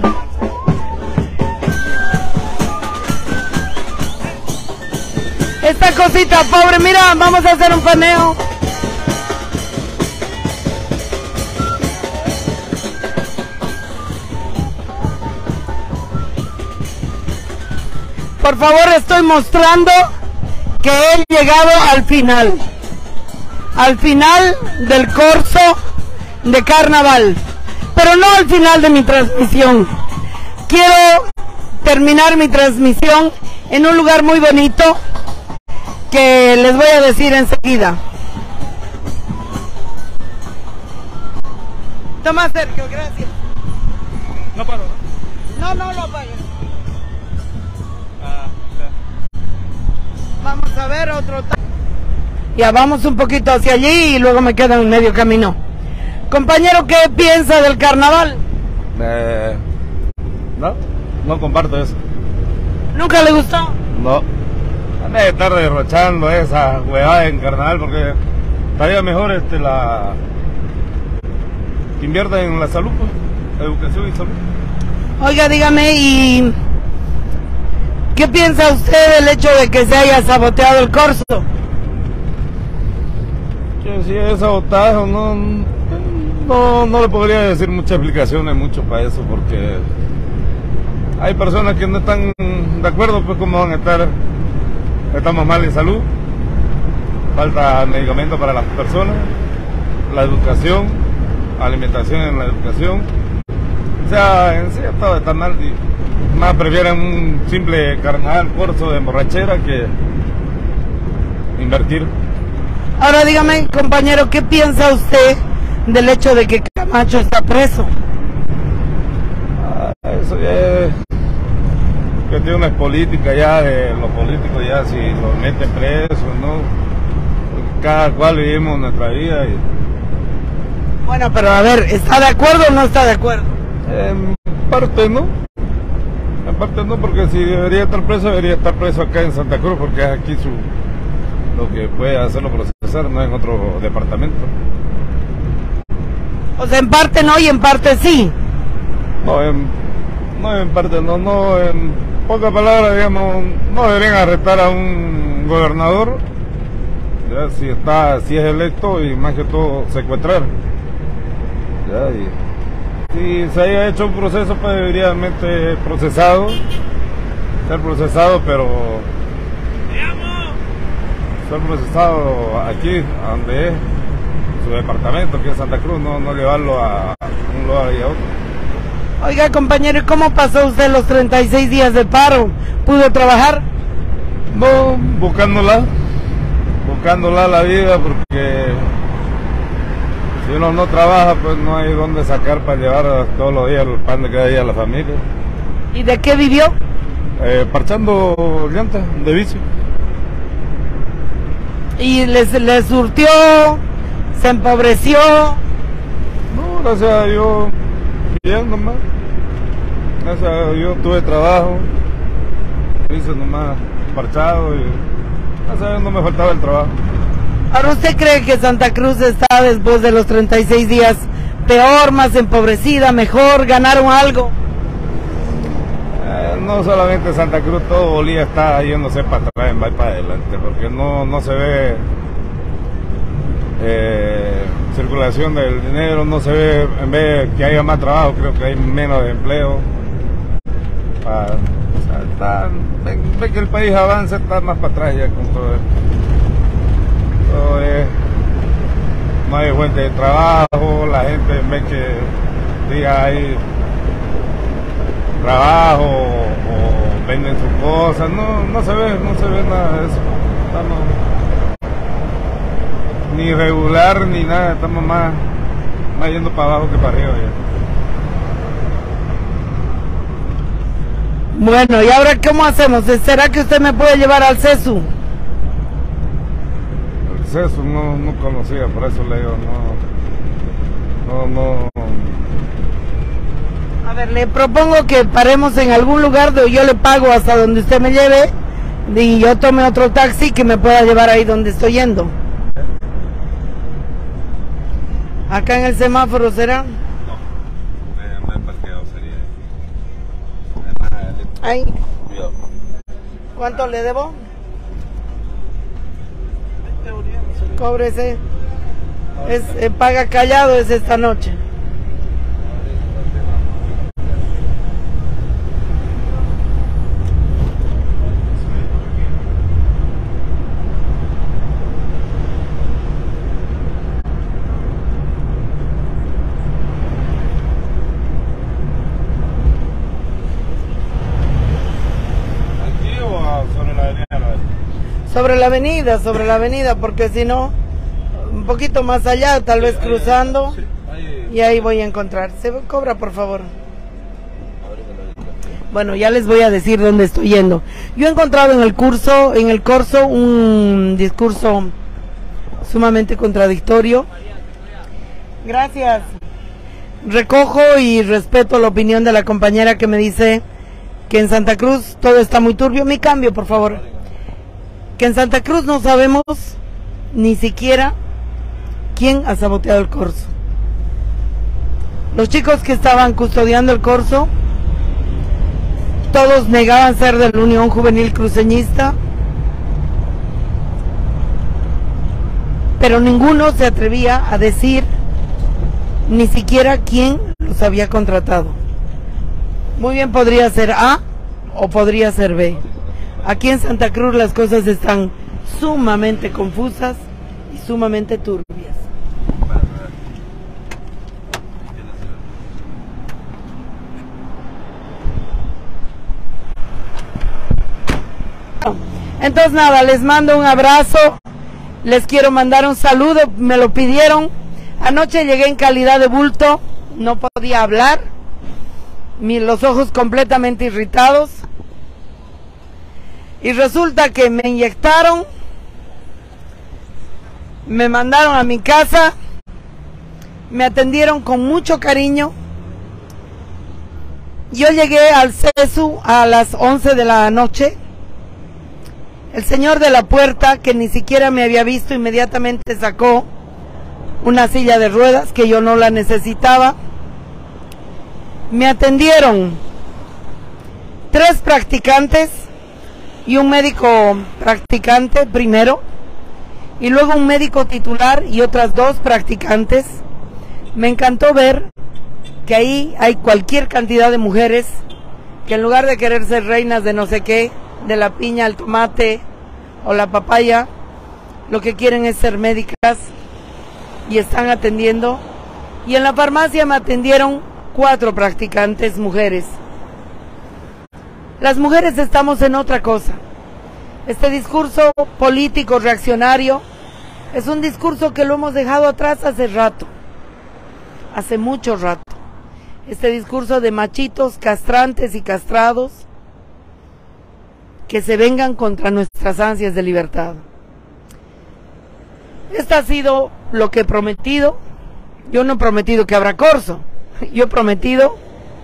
Esta cosita pobre, mira, vamos a hacer un paneo. Por favor, estoy mostrando que he llegado al final del corso de carnaval, pero no al final de mi transmisión. Quiero terminar mi transmisión en un lugar muy bonito que les voy a decir enseguida. Toma, Sergio, gracias. No paro, ¿no? No lo apagues. Vamos a ver otro. Ya vamos un poquito hacia allí y luego me quedo en medio camino. Compañero, ¿qué piensa del carnaval? No comparto eso. ¿Nunca le gustó? No, de estar derrochando esa huevada en carnaval, porque estaría mejor que invierta en la salud, pues, educación y salud. Oiga, dígame, ¿y qué piensa usted del hecho de que se haya saboteado el corso? Que si es sabotaje o no le podría decir muchas explicaciones mucho para eso, porque hay personas que no están de acuerdo, pues cómo van a estar. Estamos mal en salud, falta medicamentos para las personas, la educación, alimentación en la educación. O sea, en sí todo está mal, y más prefieren un simple carnaval, corso de borrachera que invertir. Ahora dígame, compañero, ¿qué piensa usted del hecho de que Camacho está preso? Eso ya es cuestiones políticas, ya de los políticos, ya si los meten presos, ¿no? Cada cual vivimos nuestra vida. Bueno, pero a ver, ¿está de acuerdo o no está de acuerdo? En parte no. En parte no, porque si debería estar preso acá en Santa Cruz, porque es aquí lo que puede hacerlo procesar, no en otro departamento. O sea, en parte no y en parte sí. No, en parte no, en pocas palabras, digamos, no deberían arrestar a un gobernador, ya, si es electo, y más que todo secuestrar. Ya, y si se haya hecho un proceso, pues debería ser procesado, pero ser procesado aquí, donde es su departamento, que es Santa Cruz, no llevarlo a un lugar y a otro. Oiga, compañero, ¿cómo pasó usted los 36 días de paro? ¿Pudo trabajar? No, buscándola la vida, porque si uno no trabaja, pues no hay dónde sacar para llevar todos los días el pan de cada día a la familia. ¿Y de qué vivió? Parchando llantas de bici. ¿Y le surtió? ¿Se empobreció? No, gracias a Dios, bien nomás. Gracias a Dios tuve trabajo, hice nomás parchado y gracias a Dios no me faltaba el trabajo. ¿Ahora usted cree que Santa Cruz está después de los 36 días peor, más empobrecida, mejor, ganaron algo? No solamente Santa Cruz, todo Bolivia está yéndose para atrás, va para adelante, porque no se ve circulación del dinero, no se ve, en vez de que haya más trabajo, creo que hay menos empleo. Ve que el país avanza, está más para atrás ya con todo esto. No hay fuente de trabajo, la gente ve que diga hay trabajo o venden sus cosas, no se ve nada de eso. Estamos ni regular ni nada, estamos más yendo para abajo que para arriba ya. Bueno, ¿y ahora cómo hacemos? ¿Será que usted me puede llevar al CESU? El CESU no conocía, por eso le digo, no. A ver, le propongo que paremos en algún lugar donde yo le pago hasta donde usted me lleve y yo tome otro taxi que me pueda llevar ahí donde estoy yendo. ¿Acá en el semáforo será? No he parqueado, sería ahí. ¿Cuánto le debo? Cóbrese. Paga callado es esta noche. Sobre la avenida, porque si no, un poquito más allá, tal vez cruzando, y ahí voy a encontrar. ¿Se cobra, por favor? Bueno, ya les voy a decir dónde estoy yendo. Yo he encontrado en el corso, un discurso sumamente contradictorio. Gracias. Recojo y respeto la opinión de la compañera que me dice que en Santa Cruz todo está muy turbio. Mi cambio, por favor. que en Santa Cruz no sabemos ni siquiera quién ha saboteado el corso. Los chicos que estaban custodiando el corso, todos negaban ser de la Unión Juvenil Cruceñista, pero ninguno se atrevía a decir ni siquiera quién los había contratado. Muy bien podría ser A o podría ser B. Aquí en Santa Cruz las cosas están sumamente confusas y sumamente turbias. Entonces nada, les mando un abrazo, les quiero mandar un saludo, me lo pidieron. Anoche llegué en calidad de bulto, no podía hablar, los ojos completamente irritados. Y resulta que me inyectaron, me mandaron a mi casa, me atendieron con mucho cariño. Yo llegué al CESU a las 11 de la noche. El señor de la puerta, que ni siquiera me había visto, inmediatamente sacó una silla de ruedas que yo no la necesitaba. Me atendieron 3 practicantes y un médico practicante primero, y luego un médico titular y otras 2 practicantes. Me encantó ver que ahí hay cualquier cantidad de mujeres que en lugar de querer ser reinas de no sé qué, de la piña, el tomate o la papaya, lo que quieren es ser médicas y están atendiendo. Y en la farmacia me atendieron 4 practicantes mujeres. Las mujeres estamos en otra cosa. Este discurso político reaccionario es un discurso que lo hemos dejado atrás hace rato, hace mucho rato. Este discurso de machitos castrantes y castrados que se vengan contra nuestras ansias de libertad. Esto ha sido lo que he prometido. Yo no he prometido que habrá corso, yo he prometido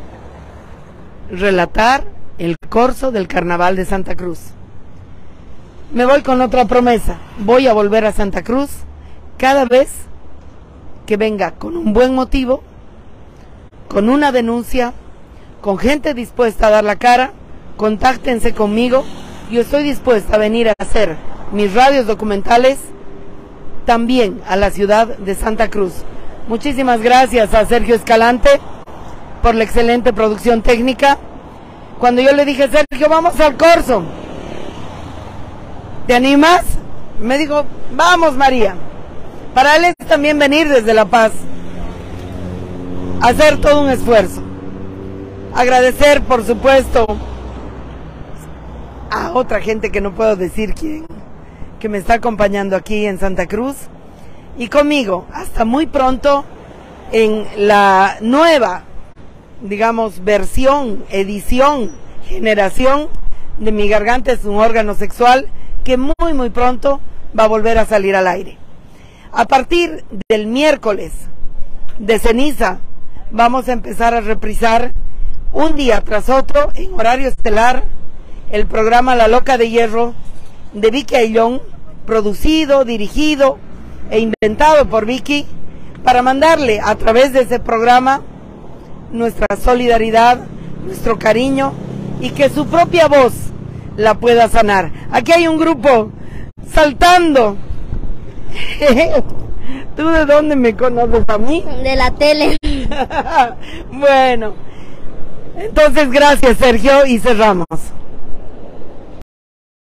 relatar el corso del Carnaval de Santa Cruz. Me voy con otra promesa, voy a volver a Santa Cruz cada vez que venga con un buen motivo, con una denuncia, con gente dispuesta a dar la cara. Contáctense conmigo, yo estoy dispuesta a venir a hacer mis radios documentales también a la ciudad de Santa Cruz. Muchísimas gracias a Sergio Escalante por la excelente producción técnica. Cuando yo le dije, Sergio, vamos al corso, ¿te animas? Me dijo, vamos, María. Para él es también venir desde La Paz, hacer todo un esfuerzo. Agradecer, por supuesto, a otra gente que no puedo decir quién, que me está acompañando aquí en Santa Cruz y conmigo hasta muy pronto en la nueva, digamos, versión, edición, generación de Mi Garganta es un órgano sexual, que muy pronto va a volver a salir al aire. A partir del miércoles de ceniza vamos a empezar a reprisar un día tras otro en horario estelar el programa La Loca de Hierro de Vicky Ayllón, producido, dirigido e inventado por Vicky, para mandarle a través de ese programa nuestra solidaridad, nuestro cariño, y que su propia voz la pueda sanar. Aquí hay un grupo saltando. ¿Tú de dónde me conoces a mí? De la tele. Bueno, entonces gracias, Sergio, y cerramos.